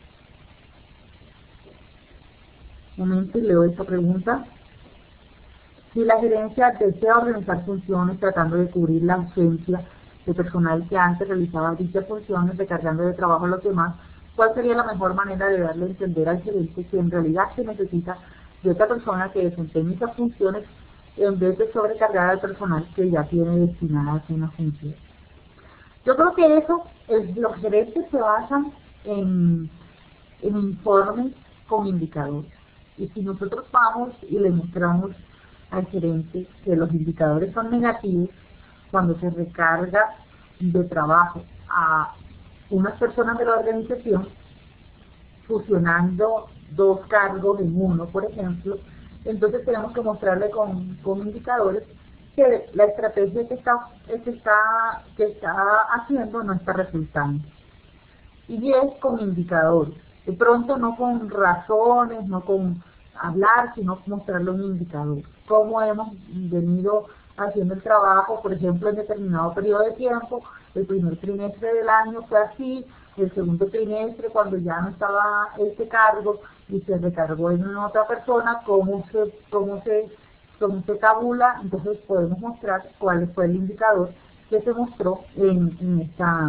Un momento y leo esta pregunta. Si la gerencia desea organizar funciones tratando de cubrir la ausencia de personal que antes realizaba dichas funciones, recargando de trabajo a los demás, ¿cuál sería la mejor manera de darle a entender al gerente que en realidad se necesita de otra persona que desempeñe esas funciones en vez de sobrecargar al personal que ya tiene destinada a hacer una función? Yo creo que los gerentes se basan en informes con indicadores. Y si nosotros vamos y le mostramos al gerente que los indicadores son negativos, cuando se recarga de trabajo a unas personas de la organización, fusionando dos cargos en uno, por ejemplo, entonces tenemos que mostrarle con indicadores que la estrategia que está haciendo no está resultando. Y es con indicadores, de pronto no con razones, no con hablar, sino mostrarle un indicador. Cómo hemos venido haciendo el trabajo, por ejemplo, en determinado periodo de tiempo, el primer trimestre del año fue así, el segundo trimestre, cuando ya no estaba este cargo y se recargó en otra persona, cómo se tabula, entonces podemos mostrar cuál fue el indicador que se mostró en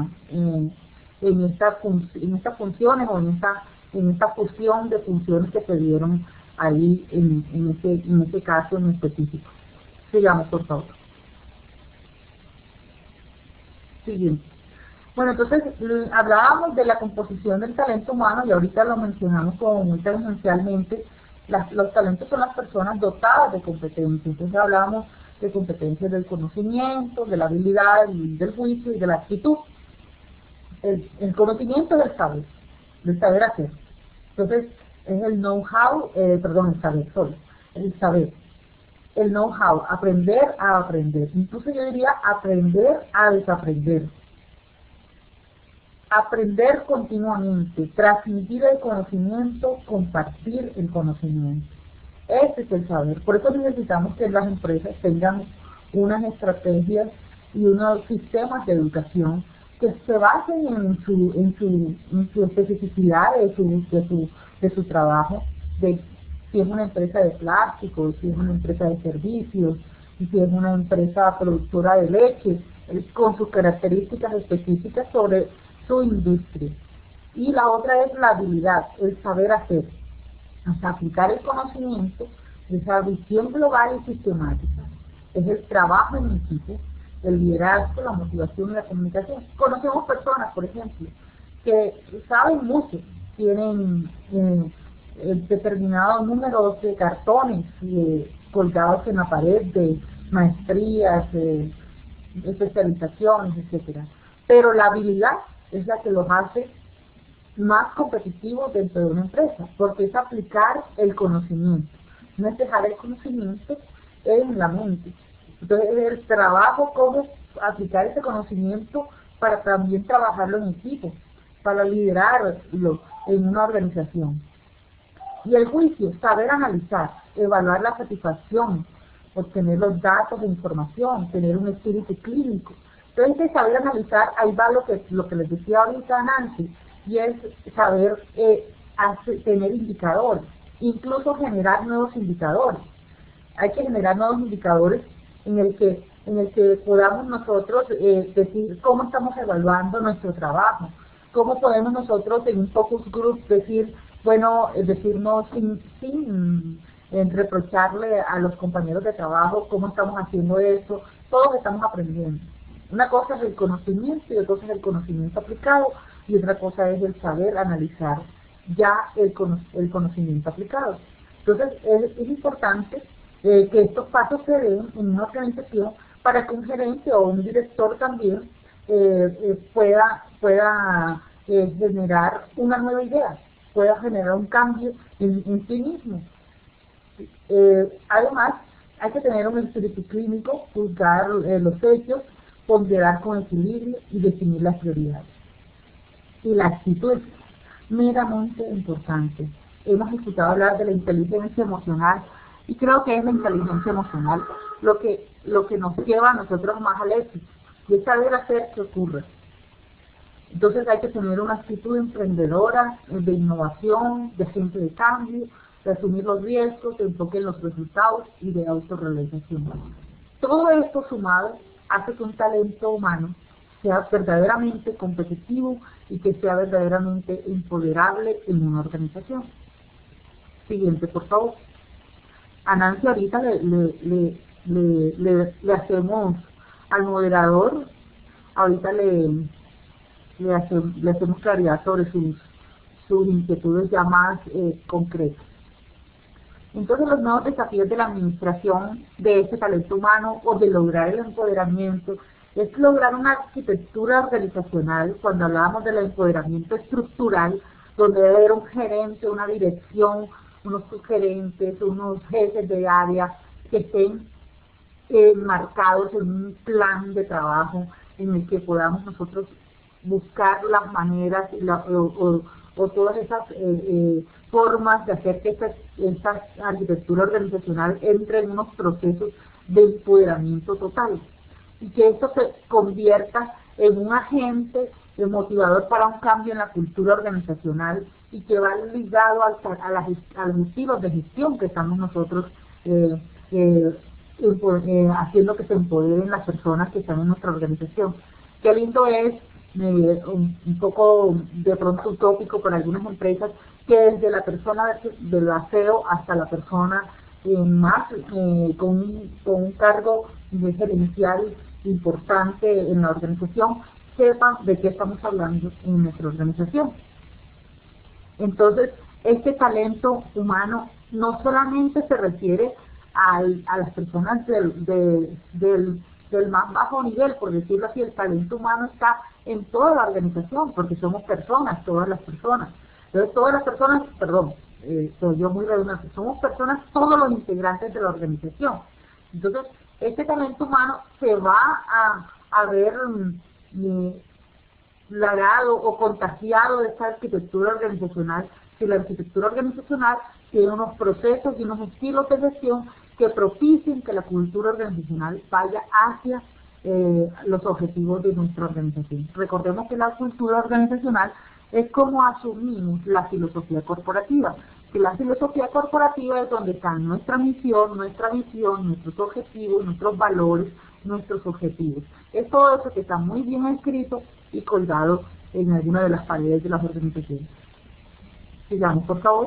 estas funciones o en esta fusión de funciones que se dieron ahí en ese caso en específico. Sigamos, por favor. Siguiente. Bueno, entonces hablábamos de la composición del talento humano y ahorita lo mencionamos como muy tangencialmente. Los talentos son las personas dotadas de competencias. Entonces hablábamos de competencias del conocimiento, de la habilidad, del juicio y de la actitud. El conocimiento es del saber hacer. Entonces es el know-how, el saber. El know-how, aprender a aprender. Incluso yo diría aprender a desaprender. Aprender continuamente, transmitir el conocimiento, compartir el conocimiento. Ese es el saber. Por eso necesitamos que las empresas tengan unas estrategias y unos sistemas de educación que se basen en su especificidad de su trabajo, de si es una empresa de plástico, si es una empresa de servicios, si es una empresa productora de leche, con sus características específicas sobre su industria. Y la otra es la habilidad, el saber hacer, hasta aplicar el conocimiento, esa visión global y sistemática. Es el trabajo en equipo, el liderazgo, la motivación y la comunicación. Conocemos personas, por ejemplo, que saben mucho, tienen determinados números de cartones colgados en la pared de maestrías, especializaciones, etcétera. Pero la habilidad es la que los hace más competitivos dentro de una empresa, porque es aplicar el conocimiento, no es dejar el conocimiento en la mente. Entonces, el trabajo, cómo aplicar ese conocimiento para también trabajarlo en equipo, para liderarlo en una organización. Y el juicio, saber analizar, evaluar la satisfacción, obtener los datos de información, tener un espíritu clínico. Entonces, de saber analizar, ahí va lo que les decía ahorita Nancy, y es saber tener indicadores, incluso generar nuevos indicadores. Hay que generar nuevos indicadores en el que podamos nosotros decir cómo estamos evaluando nuestro trabajo, cómo podemos nosotros en un focus group decir, bueno, decirnos sin reprocharle a los compañeros de trabajo cómo estamos haciendo eso, todos estamos aprendiendo. Una cosa es el conocimiento y otra cosa es el conocimiento aplicado y otra cosa es el saber analizar ya el conocimiento aplicado. Entonces es importante que estos pasos se den en una organización para que un gerente o un director también pueda generar una nueva idea, pueda generar un cambio en sí mismo. Además, hay que tener un espíritu clínico, juzgar los hechos, ponderar con equilibrio y definir las prioridades. Y la actitud es meramente importante. Hemos escuchado hablar de la inteligencia emocional y creo que es la inteligencia emocional lo que nos lleva a nosotros más al éxito y es saber hacer que ocurra. Entonces hay que tener una actitud emprendedora, de innovación, de agente de cambio, de asumir los riesgos, de enfoque en los resultados y de autorrealización. Todo esto sumado hace que un talento humano sea verdaderamente competitivo y que sea verdaderamente empoderable en una organización. Siguiente, por favor. A Nancy ahorita le hacemos al moderador, ahorita le hacemos claridad sobre sus inquietudes ya más concretas. Entonces, los nuevos desafíos de la administración de este talento humano o de lograr el empoderamiento es lograr una arquitectura organizacional. Cuando hablábamos del empoderamiento estructural, donde debe haber un gerente, una dirección, unos subgerentes, unos jefes de área que estén marcados en un plan de trabajo en el que podamos nosotros buscar las maneras o todas esas formas de hacer que esta arquitectura organizacional entre en unos procesos de empoderamiento total y que esto se convierta en un agente motivador para un cambio en la cultura organizacional y que va ligado a los estilos de gestión que estamos nosotros haciendo que se empoderen las personas que están en nuestra organización. Qué lindo es, un poco de pronto utópico para algunas empresas, que desde la persona del aseo hasta la persona más con un cargo de gerencial importante en la organización sepan de qué estamos hablando en nuestra organización. Entonces, este talento humano no solamente se refiere a las personas del más bajo nivel, por decirlo así. El talento humano está en toda la organización, porque somos personas, todas las personas. Entonces, todas las personas, soy yo muy redundante, somos personas, todos los integrantes de la organización. Entonces, este talento humano se va a ver plagado o contagiado de esta arquitectura organizacional, si la arquitectura organizacional tiene unos procesos y unos estilos de gestión que propicien que la cultura organizacional vaya hacia los objetivos de nuestra organización. Recordemos que la cultura organizacional es como asumimos la filosofía corporativa, que la filosofía corporativa es donde están nuestra misión, nuestra visión, nuestros objetivos, nuestros valores, nuestros objetivos. Es todo eso que está muy bien escrito y colgado en alguna de las paredes de las organizaciones. Sigamos, por favor.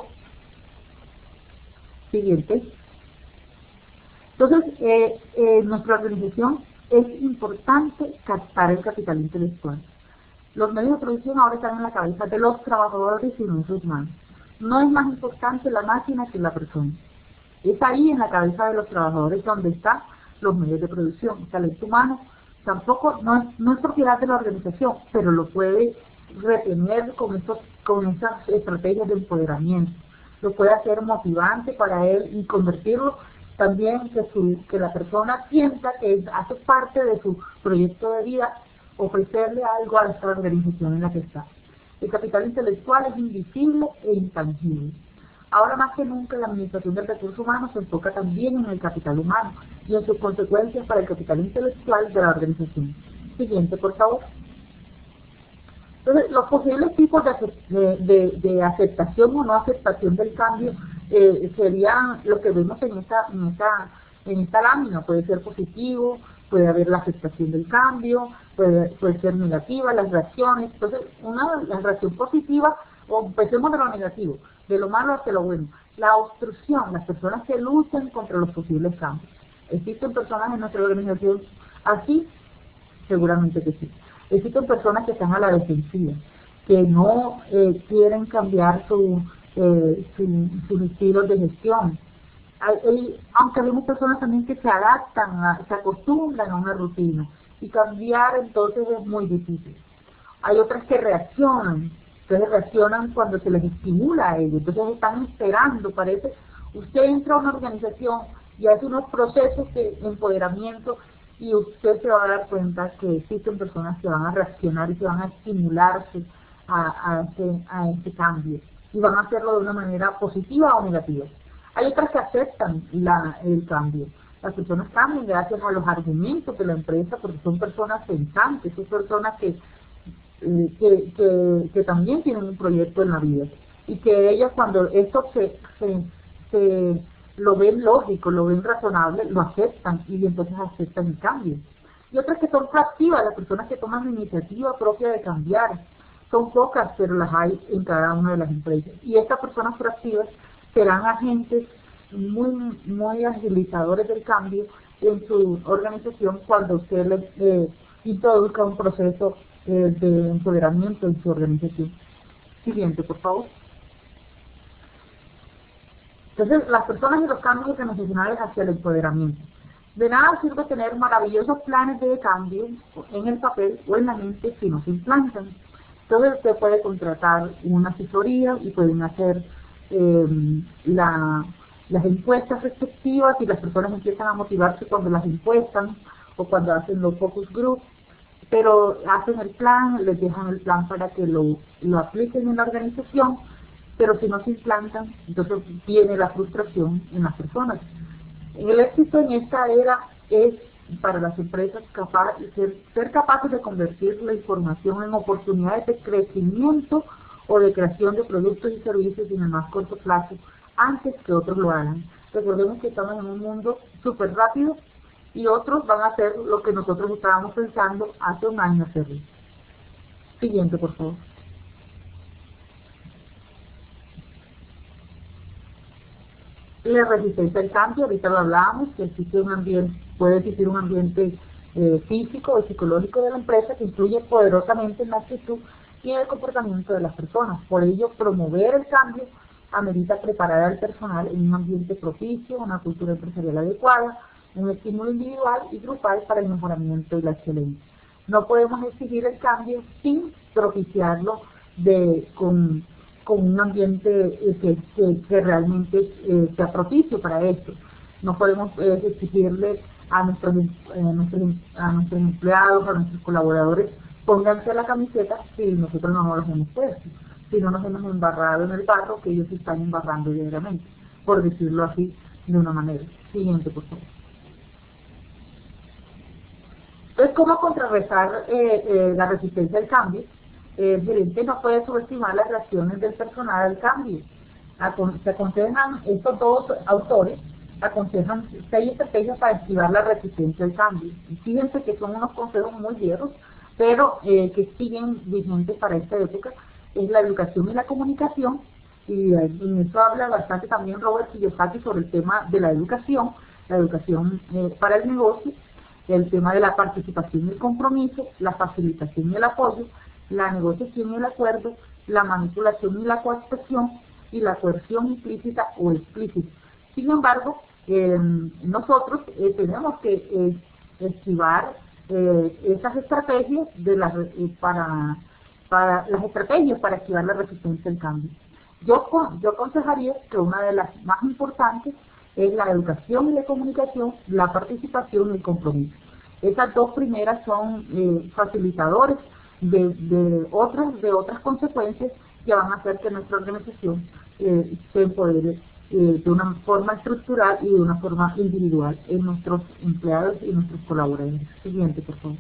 Siguiente. Entonces, nuestra organización es importante captar el capital intelectual. Los medios de producción ahora están en la cabeza de los trabajadores y no en sus manos. No es más importante la máquina que la persona. Es ahí en la cabeza de los trabajadores donde están los medios de producción. El talento humano tampoco no es propiedad de la organización, pero lo puede retener con esas estrategias de empoderamiento. Lo puede hacer motivante para él y convertirlo también que la persona sienta que hace parte de su proyecto de vida, ofrecerle algo a esta organización en la que está. El capital intelectual es invisible e intangible. Ahora más que nunca la administración del recurso humano se enfoca también en el capital humano y en sus consecuencias para el capital intelectual de la organización. Siguiente, por favor. Entonces, los posibles tipos de aceptación o no aceptación del cambio serían lo que vemos en esta lámina. Puede ser positivo, puede haber la aceptación del cambio, puede ser negativa, las reacciones. Entonces, la reacción positiva, o empecemos de lo negativo, de lo malo hacia lo bueno. La obstrucción, las personas que luchan contra los posibles cambios. ¿Existen personas en nuestra organización así? Seguramente que sí. Existen personas que están a la defensiva, que no quieren cambiar sus estilos de gestión. Aunque hay personas también que se adaptan, se acostumbran a una rutina, y cambiar entonces es muy difícil. Hay otras que reaccionan, entonces reaccionan cuando se les estimula a ellos, entonces están esperando, parece, usted entra a una organización y hace unos procesos de empoderamiento y usted se va a dar cuenta que existen personas que van a reaccionar y que van a estimularse a este cambio, y van a hacerlo de una manera positiva o negativa. Hay otras que aceptan el cambio. Las personas cambian gracias a los argumentos de la empresa, porque son personas pensantes, son personas que también tienen un proyecto en la vida, y que ellas, cuando esto se lo ven lógico, lo ven razonable, lo aceptan y entonces aceptan el cambio. Y otras que son proactivas, las personas que toman la iniciativa propia de cambiar. Son pocas, pero las hay en cada una de las empresas. Y estas personas proactivas serán agentes muy agilizadores del cambio en su organización cuando usted le introduzca un proceso de empoderamiento en su organización. Siguiente, por favor. Entonces, las personas y los cambios organizacionales hacia el empoderamiento. De nada sirve tener maravillosos planes de cambio en el papel o en la mente si no se implantan. Entonces, usted puede contratar una asesoría y pueden hacer las encuestas respectivas, y las personas empiezan a motivarse cuando las encuestan o cuando hacen los focus group, pero hacen el plan, les dejan el plan para que lo apliquen en la organización, pero si no se implantan, entonces viene la frustración en las personas. El éxito en esta era es para las empresas ser capaces de convertir la información en oportunidades de crecimiento o de creación de productos y servicios en el más corto plazo, antes que otros lo hagan. Recordemos que estamos en un mundo súper rápido y otros van a hacer lo que nosotros estábamos pensando hace un año hacerlo. Siguiente, por favor. La resistencia al cambio, ahorita lo hablábamos, que puede existir un ambiente físico o psicológico de la empresa que influye poderosamente en la actitud y en el comportamiento de las personas. Por ello, promover el cambio amerita preparar al personal en un ambiente propicio, una cultura empresarial adecuada, un estímulo individual y grupal para el mejoramiento y la excelencia. No podemos exigir el cambio sin propiciarlo con un ambiente que realmente sea propicio para esto. No podemos exigirle a nuestros empleados, a nuestros colaboradores, pónganse la camiseta si nosotros no nos los hemos puesto, si no nos hemos embarrado en el barro que ellos están embarrando diariamente, por decirlo así de una manera. Siguiente, por favor. Entonces, ¿cómo contrarrestar la resistencia al cambio? El gerente no puede subestimar las reacciones del personal al cambio. Se aconsejan, estos dos autores aconsejan 6 estrategias para activar la resistencia al cambio. Y fíjense que son unos consejos muy viejos, pero que siguen vigentes para esta época. Es la educación y la comunicación, y en eso habla bastante también Robert Kiyosaki sobre el tema de la educación para el negocio. el tema de la participación y el compromiso, la facilitación y el apoyo, la negociación y el acuerdo, la manipulación y la coacción y la coerción implícita o explícita. Sin embargo, nosotros tenemos que esquivar esas estrategias para las estrategias para esquivar la resistencia al cambio. Yo aconsejaría que una de las más importantes es la educación y la comunicación, la participación y el compromiso. Esas dos primeras son facilitadores de otras consecuencias que van a hacer que nuestra organización se empodere de una forma estructural y de una forma individual en nuestros empleados y nuestros colaboradores. Siguiente, por favor.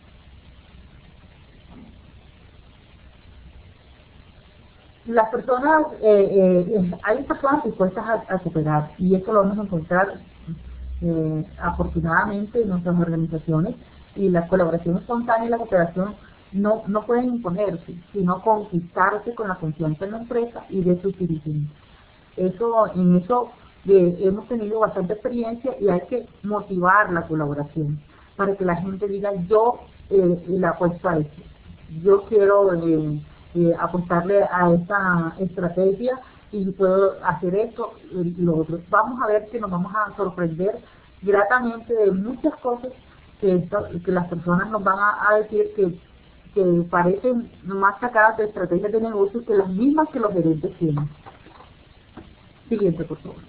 Las personas, hay personas dispuestas a cooperar y eso lo vamos a encontrar afortunadamente en nuestras organizaciones, y la colaboración espontánea y la cooperación no pueden imponerse, sino conquistarse con la confianza en la empresa y de sus dirigentes. En eso hemos tenido bastante experiencia y hay que motivar la colaboración para que la gente diga: yo le apuesto a esto, yo quiero apostarle a esta estrategia y puedo hacer esto y lo otro. Vamos a ver que nos vamos a sorprender gratamente de muchas cosas que las personas nos van a decir que parecen más sacadas de estrategias de negocio que las mismas que los gerentes tienen. Siguiente, por favor.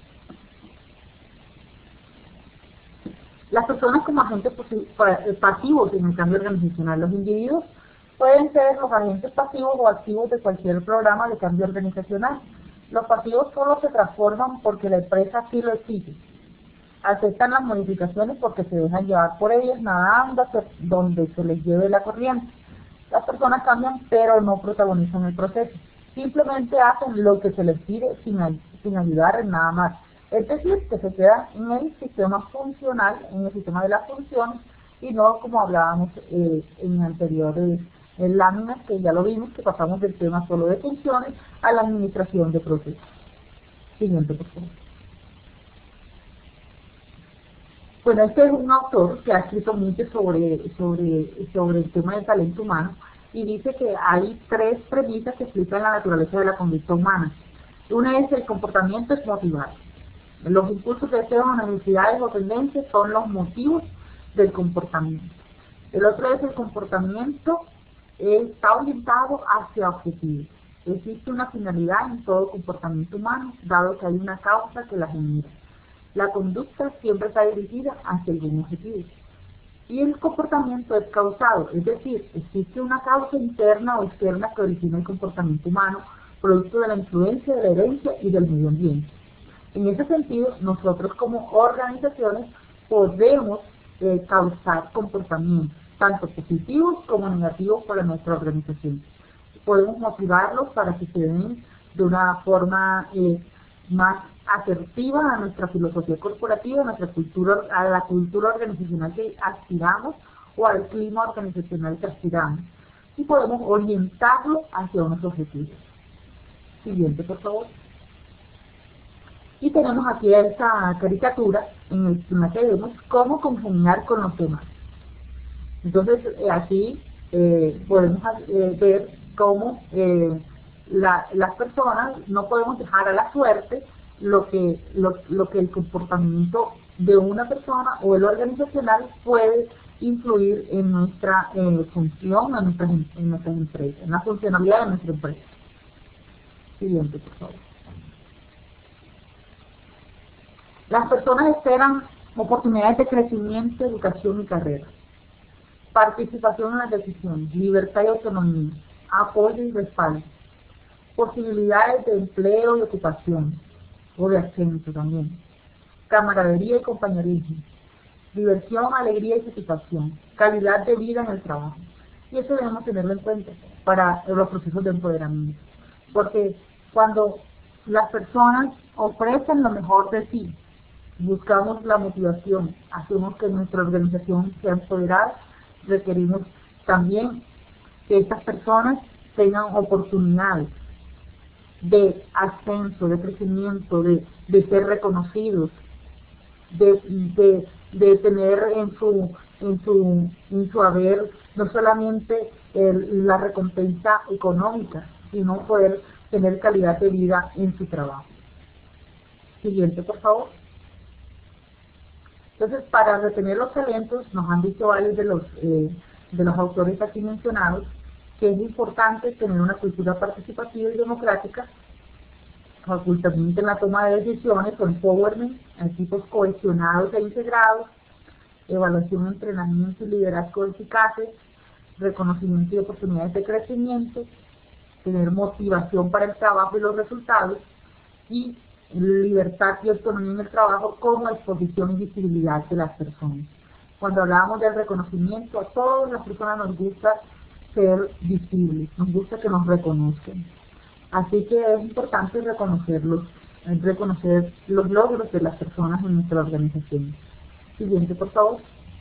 Las personas como agentes pasivos en el cambio organizacional. Los individuos pueden ser los agentes pasivos o activos de cualquier programa de cambio organizacional. Los pasivos solo se transforman porque la empresa así lo exige. Aceptan las modificaciones porque se dejan llevar por ellas, nadando hacia donde se les lleve la corriente. Las personas cambian, pero no protagonizan el proceso. Simplemente hacen lo que se les pide sin ayudar en nada más. Es decir, que se quedan en el sistema funcional, en el sistema de las funciones, y no como hablábamos en anteriores láminas, que ya lo vimos, que pasamos del tema solo de funciones a la administración de procesos. Siguiente, por favor. Bueno, este es un autor que ha escrito mucho sobre el tema del talento humano, y dice que hay 3 premisas que explican la naturaleza de la conducta humana. Una es: el comportamiento es motivado. Los impulsos, deseos, necesidades o tendencias son los motivos del comportamiento. El otro es: el comportamiento está orientado hacia objetivos. Existe una finalidad en todo comportamiento humano, dado que hay una causa que la genera. La conducta siempre está dirigida hacia algún objetivo. Y el comportamiento es causado, es decir, existe una causa interna o externa que origina el comportamiento humano, producto de la influencia de la herencia y del medio ambiente. En ese sentido, nosotros como organizaciones podemos causar comportamientos, tanto positivos como negativos para nuestra organización. Podemos motivarlos para que se den de una forma más asertiva a nuestra filosofía corporativa, a nuestra cultura, a la cultura organizacional que aspiramos o al clima organizacional que aspiramos, y podemos orientarlo hacia unos objetivos. Siguiente, por favor. Y tenemos aquí esta caricatura en la que vemos cómo congeniar con los demás. Entonces, aquí podemos ver cómo las personas no podemos dejar a la suerte lo que el comportamiento de una persona o el organizacional puede influir en nuestra función, en nuestras empresas, en la funcionalidad de nuestra empresa. Siguiente, por favor. Las personas esperan oportunidades de crecimiento, educación y carrera, participación en las decisiones, libertad y autonomía, apoyo y respaldo, posibilidades de empleo y ocupación, o de ascenso también, camaradería y compañerismo, diversión, alegría y satisfacción, calidad de vida en el trabajo. Y eso debemos tenerlo en cuenta para los procesos de empoderamiento, porque cuando las personas ofrecen lo mejor de sí, buscamos la motivación, hacemos que nuestra organización sea empoderada, requerimos también que estas personas tengan oportunidades de ascenso, de crecimiento, de ser reconocidos, de de tener en su haber no solamente la recompensa económica, sino poder tener calidad de vida en su trabajo. Siguiente, por favor. Entonces, para retener los talentos, nos han dicho varios de los autores aquí mencionados, que es importante tener una cultura participativa y democrática, facultativo en la toma de decisiones, empowerment, equipos cohesionados e integrados, evaluación, entrenamiento y liderazgo eficaces, reconocimiento y oportunidades de crecimiento, tener motivación para el trabajo y los resultados, y libertad y autonomía en el trabajo como exposición y visibilidad de las personas. Cuando hablamos del reconocimiento, a todas las personas nos gusta ser visibles, nos gusta que nos reconozcan. Así que es importante reconocerlos, reconocer los logros de las personas en nuestra organización. Siguiente, por favor.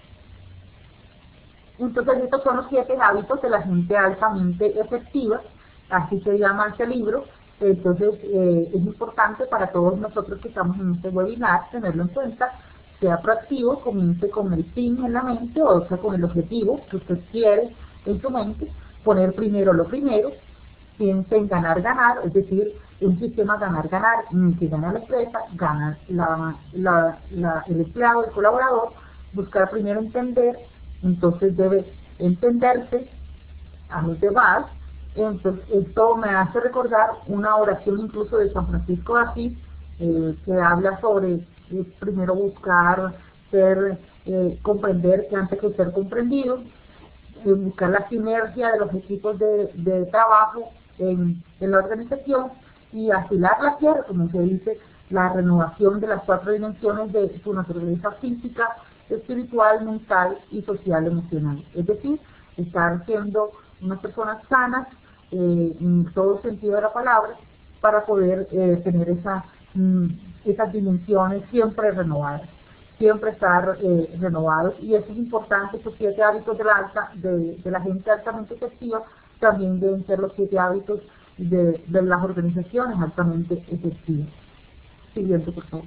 Entonces, estos son los 7 hábitos de la gente altamente efectiva, así se llama este libro. Entonces, es importante para todos nosotros que estamos en este webinar tenerlo en cuenta. Sea proactivo, comience con el fin en la mente, o sea, con el objetivo que usted quiere en su mente, poner primero lo primero, piense en ganar, es decir, un sistema ganar, en el que gana la empresa, gana el empleado, el colaborador, buscar primero entender, entonces debe entenderse a los demás. Entonces, esto me hace recordar una oración incluso de San Francisco de Asís, que habla sobre primero buscar comprender que antes que ser comprendido, buscar la sinergia de los equipos de trabajo en la organización y afilar la tierra, como se dice, la renovación de las 4 dimensiones de su naturaleza física, espiritual, mental y social emocional. Es decir, estar siendo unas personas sanas en todo sentido de la palabra para poder tener esas dimensiones siempre renovadas, siempre estar renovados. Y eso es importante, estos 7 hábitos de la gente altamente efectiva también deben ser los 7 hábitos de las organizaciones altamente efectivas. Siguiente, por favor.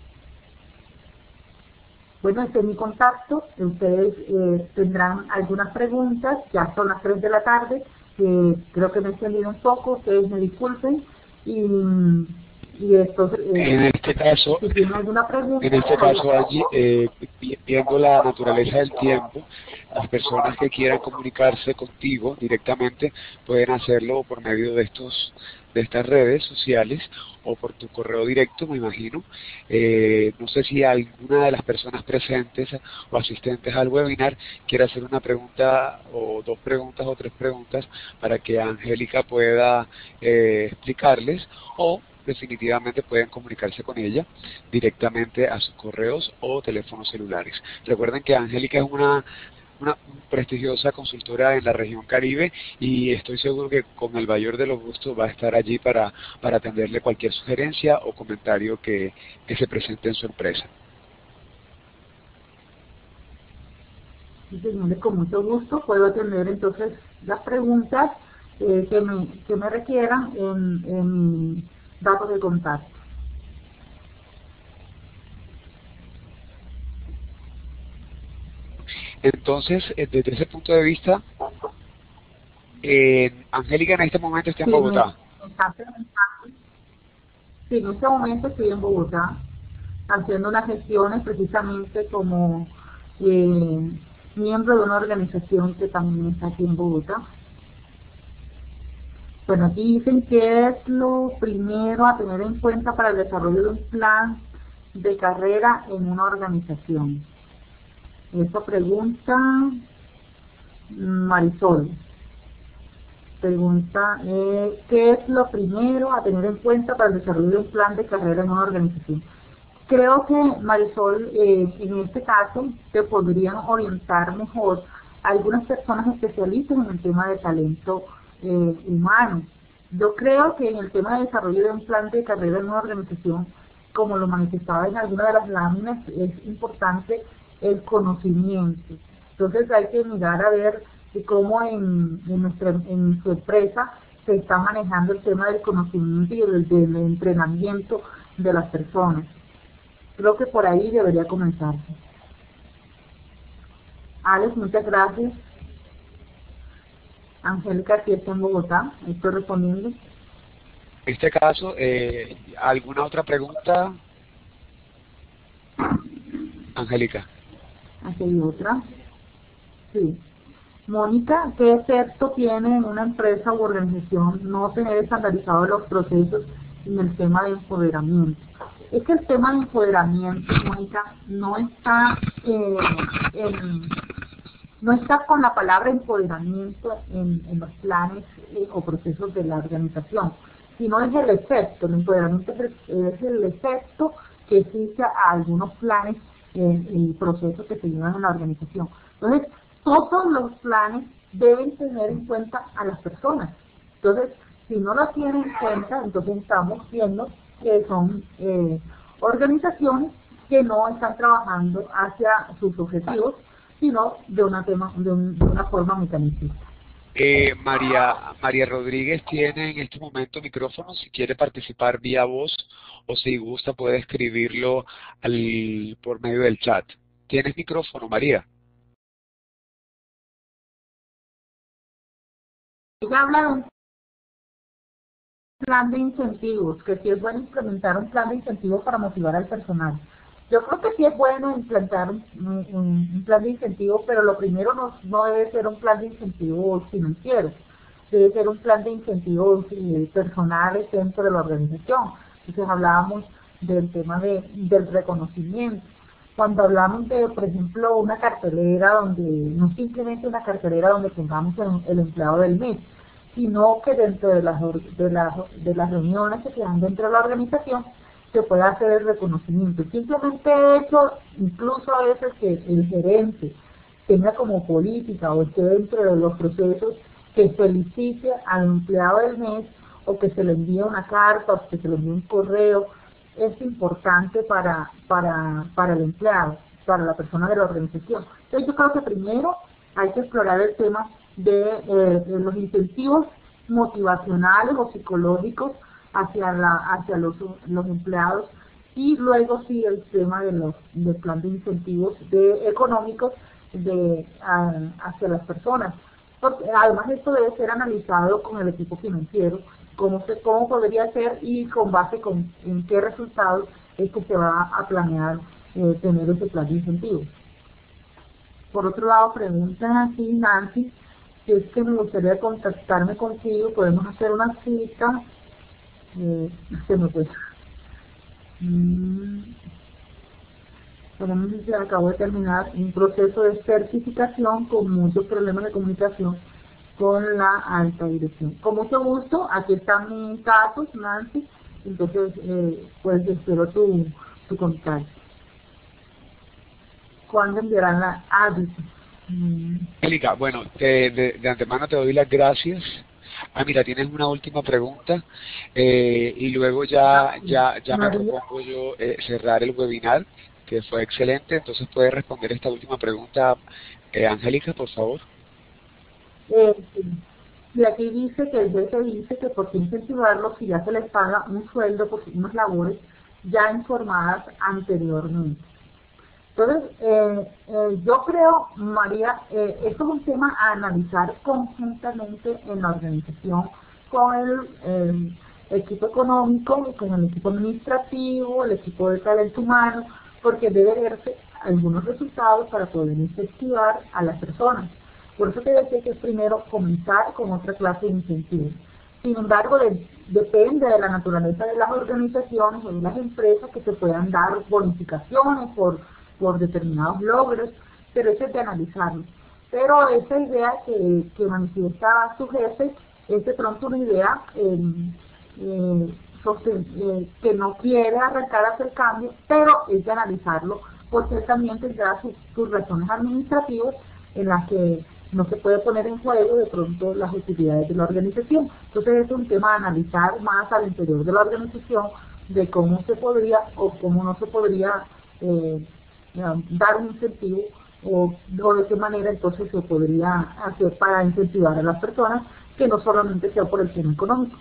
Bueno, este es mi contacto. Ustedes tendrán algunas preguntas. Ya son las 3 de la tarde. Creo que me he extendido un poco. Ustedes me disculpen. Y esto, en este caso, si tienen alguna pregunta, allí, viendo la naturaleza del tiempo, las personas que quieran comunicarse contigo directamente pueden hacerlo por medio de estas redes sociales o por tu correo directo, me imagino. No sé si alguna de las personas presentes o asistentes al webinar quiere hacer una pregunta o 2 preguntas o 3 preguntas para que Angélica pueda explicarles, o definitivamente pueden comunicarse con ella directamente a sus correos o teléfonos celulares. Recuerden que Angélica es una prestigiosa consultora en la región Caribe, y estoy seguro que con el mayor de los gustos va a estar allí para atenderle cualquier sugerencia o comentario que se presente en su empresa. Sí, señores, con mucho gusto puedo atender entonces las preguntas que me requieran en datos de contacto. Entonces, desde ese punto de vista, Angélica en este momento está en Bogotá. Sí, en este momento estoy en Bogotá, haciendo unas gestiones precisamente como miembro de una organización que también está aquí en Bogotá. Bueno, aquí dicen que es lo primero a tener en cuenta para el desarrollo de un plan de carrera en una organización. Esta pregunta Marisol. Pregunta, ¿qué es lo primero a tener en cuenta para el desarrollo de un plan de carrera en una organización? Creo que, Marisol, en este caso te podrían orientar mejor a algunas personas especialistas en el tema de talento humano. Yo creo que en el tema de desarrollo de un plan de carrera en una organización, como lo manifestaba en alguna de las láminas, es importante el conocimiento. Entonces hay que mirar a ver cómo en su empresa se está manejando el tema del conocimiento y del entrenamiento de las personas. Creo que por ahí debería comenzarse. Alex, muchas gracias. Angélica, aquí está en Bogotá, estoy respondiendo. En este caso, ¿alguna otra pregunta, Angélica? Aquí hay otra. Sí. Mónica, ¿qué efecto tiene en una empresa u organización no tener estandarizados los procesos en el tema de empoderamiento? Es que el tema de empoderamiento, Mónica, no está con la palabra empoderamiento en los planes o procesos de la organización, sino es el efecto. El empoderamiento es el efecto que existe a algunos planes y procesos que se llevan en la organización. Entonces, todos los planes deben tener en cuenta a las personas. Entonces, si no lo tienen en cuenta, entonces estamos viendo que son organizaciones que no están trabajando hacia sus objetivos, sino de una forma mecanicista. María Rodríguez tiene en este momento micrófono, si quiere participar vía voz o si gusta puede escribirlo por medio del chat. ¿Tienes micrófono, María? Ella habla de un plan de incentivos, que sí es bueno implementar un plan de incentivos para motivar al personal. Yo creo que sí es bueno implantar un plan de incentivos, pero lo primero no debe ser un plan de incentivos financieros, debe ser un plan de incentivos personales dentro de la organización. Entonces hablábamos del tema del reconocimiento. Cuando hablamos de, por ejemplo, una cartelera donde, no simplemente una cartelera donde tengamos el empleado del mes, sino que dentro de las reuniones que se dan dentro de la organización se pueda hacer el reconocimiento. Simplemente eso, incluso a veces que el gerente tenga como política o esté dentro de los procesos que felicite al empleado del mes o que se le envíe una carta o que se le envíe un correo, es importante para el empleado, para la persona de la organización. Entonces yo creo que primero hay que explorar el tema de los incentivos motivacionales o psicológicos hacia los empleados, y luego sí el tema del plan de incentivos económicos hacia las personas. Porque además esto debe ser analizado con el equipo financiero, cómo podría ser y con base en qué resultados es que se va a planear tener ese plan de incentivos. Por otro lado, preguntan aquí Nancy, si es que me gustaría contactarme contigo, podemos hacer una cita. Se me fue. Podemos decir, acabo de terminar un proceso de certificación con muchos problemas de comunicación con la alta dirección. Con mucho gusto, aquí están mis datos, Nancy, entonces pues espero tu contacto. ¿Cuándo enviarán la aviso? Angélica, bueno, de antemano te doy las gracias. Mira, tienes una última pregunta y luego ya me propongo yo cerrar el webinar, que fue excelente. Entonces puedes responder esta última pregunta, Angélica, por favor. Y aquí dice que el jefe dice que por qué incentivarlos si ya se les paga un sueldo por unas labores ya informadas anteriormente. Entonces, yo creo, María, esto es un tema a analizar conjuntamente en la organización con el equipo económico, con el equipo administrativo, el equipo de talento humano, porque debe verse algunos resultados para poder incentivar a las personas. Por eso te decía que es primero comenzar con otra clase de incentivos. Sin embargo, depende de la naturaleza de las organizaciones o de las empresas que se puedan dar bonificaciones por determinados logros, pero eso es de analizarlo. Pero esa idea que manifiesta su jefe es de pronto una idea que no quiere arrancar a hacer cambios, pero es de analizarlo, porque él también tendrá sus razones administrativas en las que no se puede poner en juego de pronto las utilidades de la organización. Entonces es un tema de analizar más al interior de la organización de cómo se podría o cómo no se podría dar un incentivo o de qué manera entonces se podría hacer para incentivar a las personas, que no solamente sea por el tema económico.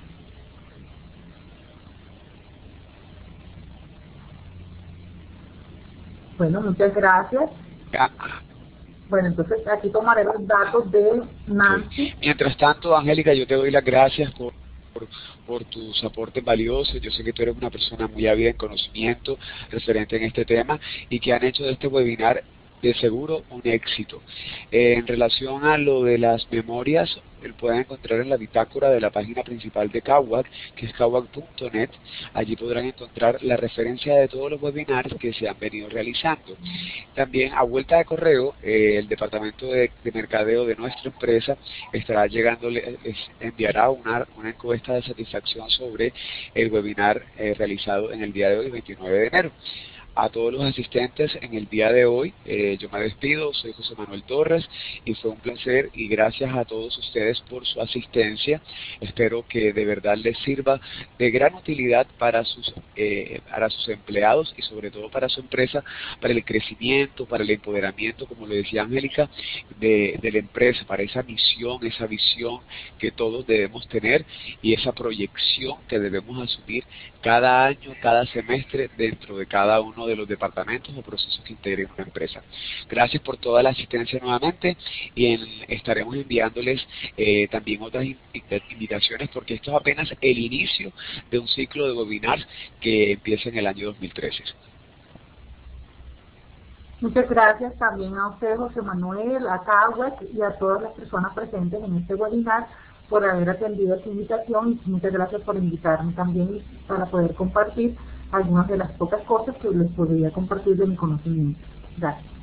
Bueno, muchas gracias. Bueno, entonces aquí tomaré los datos de Nancy. Okay. Mientras tanto, Angélica, yo te doy las gracias por tus aportes valiosos. Yo sé que tú eres una persona muy ávida en conocimiento referente en este tema y que han hecho de este webinar de seguro un éxito. En relación a lo de las memorias, pueden encontrar en la bitácora de la página principal de CAUAC, que es cauac.net. Allí podrán encontrar la referencia de todos los webinars que se han venido realizando. También, a vuelta de correo, el departamento de mercadeo de nuestra empresa estará enviará una encuesta de satisfacción sobre el webinar realizado en el día de hoy, 29 de enero. A todos los asistentes en el día de hoy, yo me despido, soy José Manuel Torres y fue un placer y gracias a todos ustedes por su asistencia. Espero que de verdad les sirva de gran utilidad para sus empleados y sobre todo para su empresa, para el crecimiento, para el empoderamiento, como le decía Angélica, de la empresa, para esa misión, esa visión que todos debemos tener y esa proyección que debemos asumir cada año, cada semestre, dentro de cada uno de los departamentos o procesos que integren una empresa. Gracias por toda la asistencia nuevamente y estaremos enviándoles también otras invitaciones porque esto es apenas el inicio de un ciclo de webinars que empieza en el año 2013. Muchas gracias también a usted, José Manuel, a CAUAC y a todas las personas presentes en este webinar por haber atendido esta invitación y muchas gracias por invitarme también para poder compartir algunas de las pocas cosas que les podría compartir de mi conocimiento. Gracias.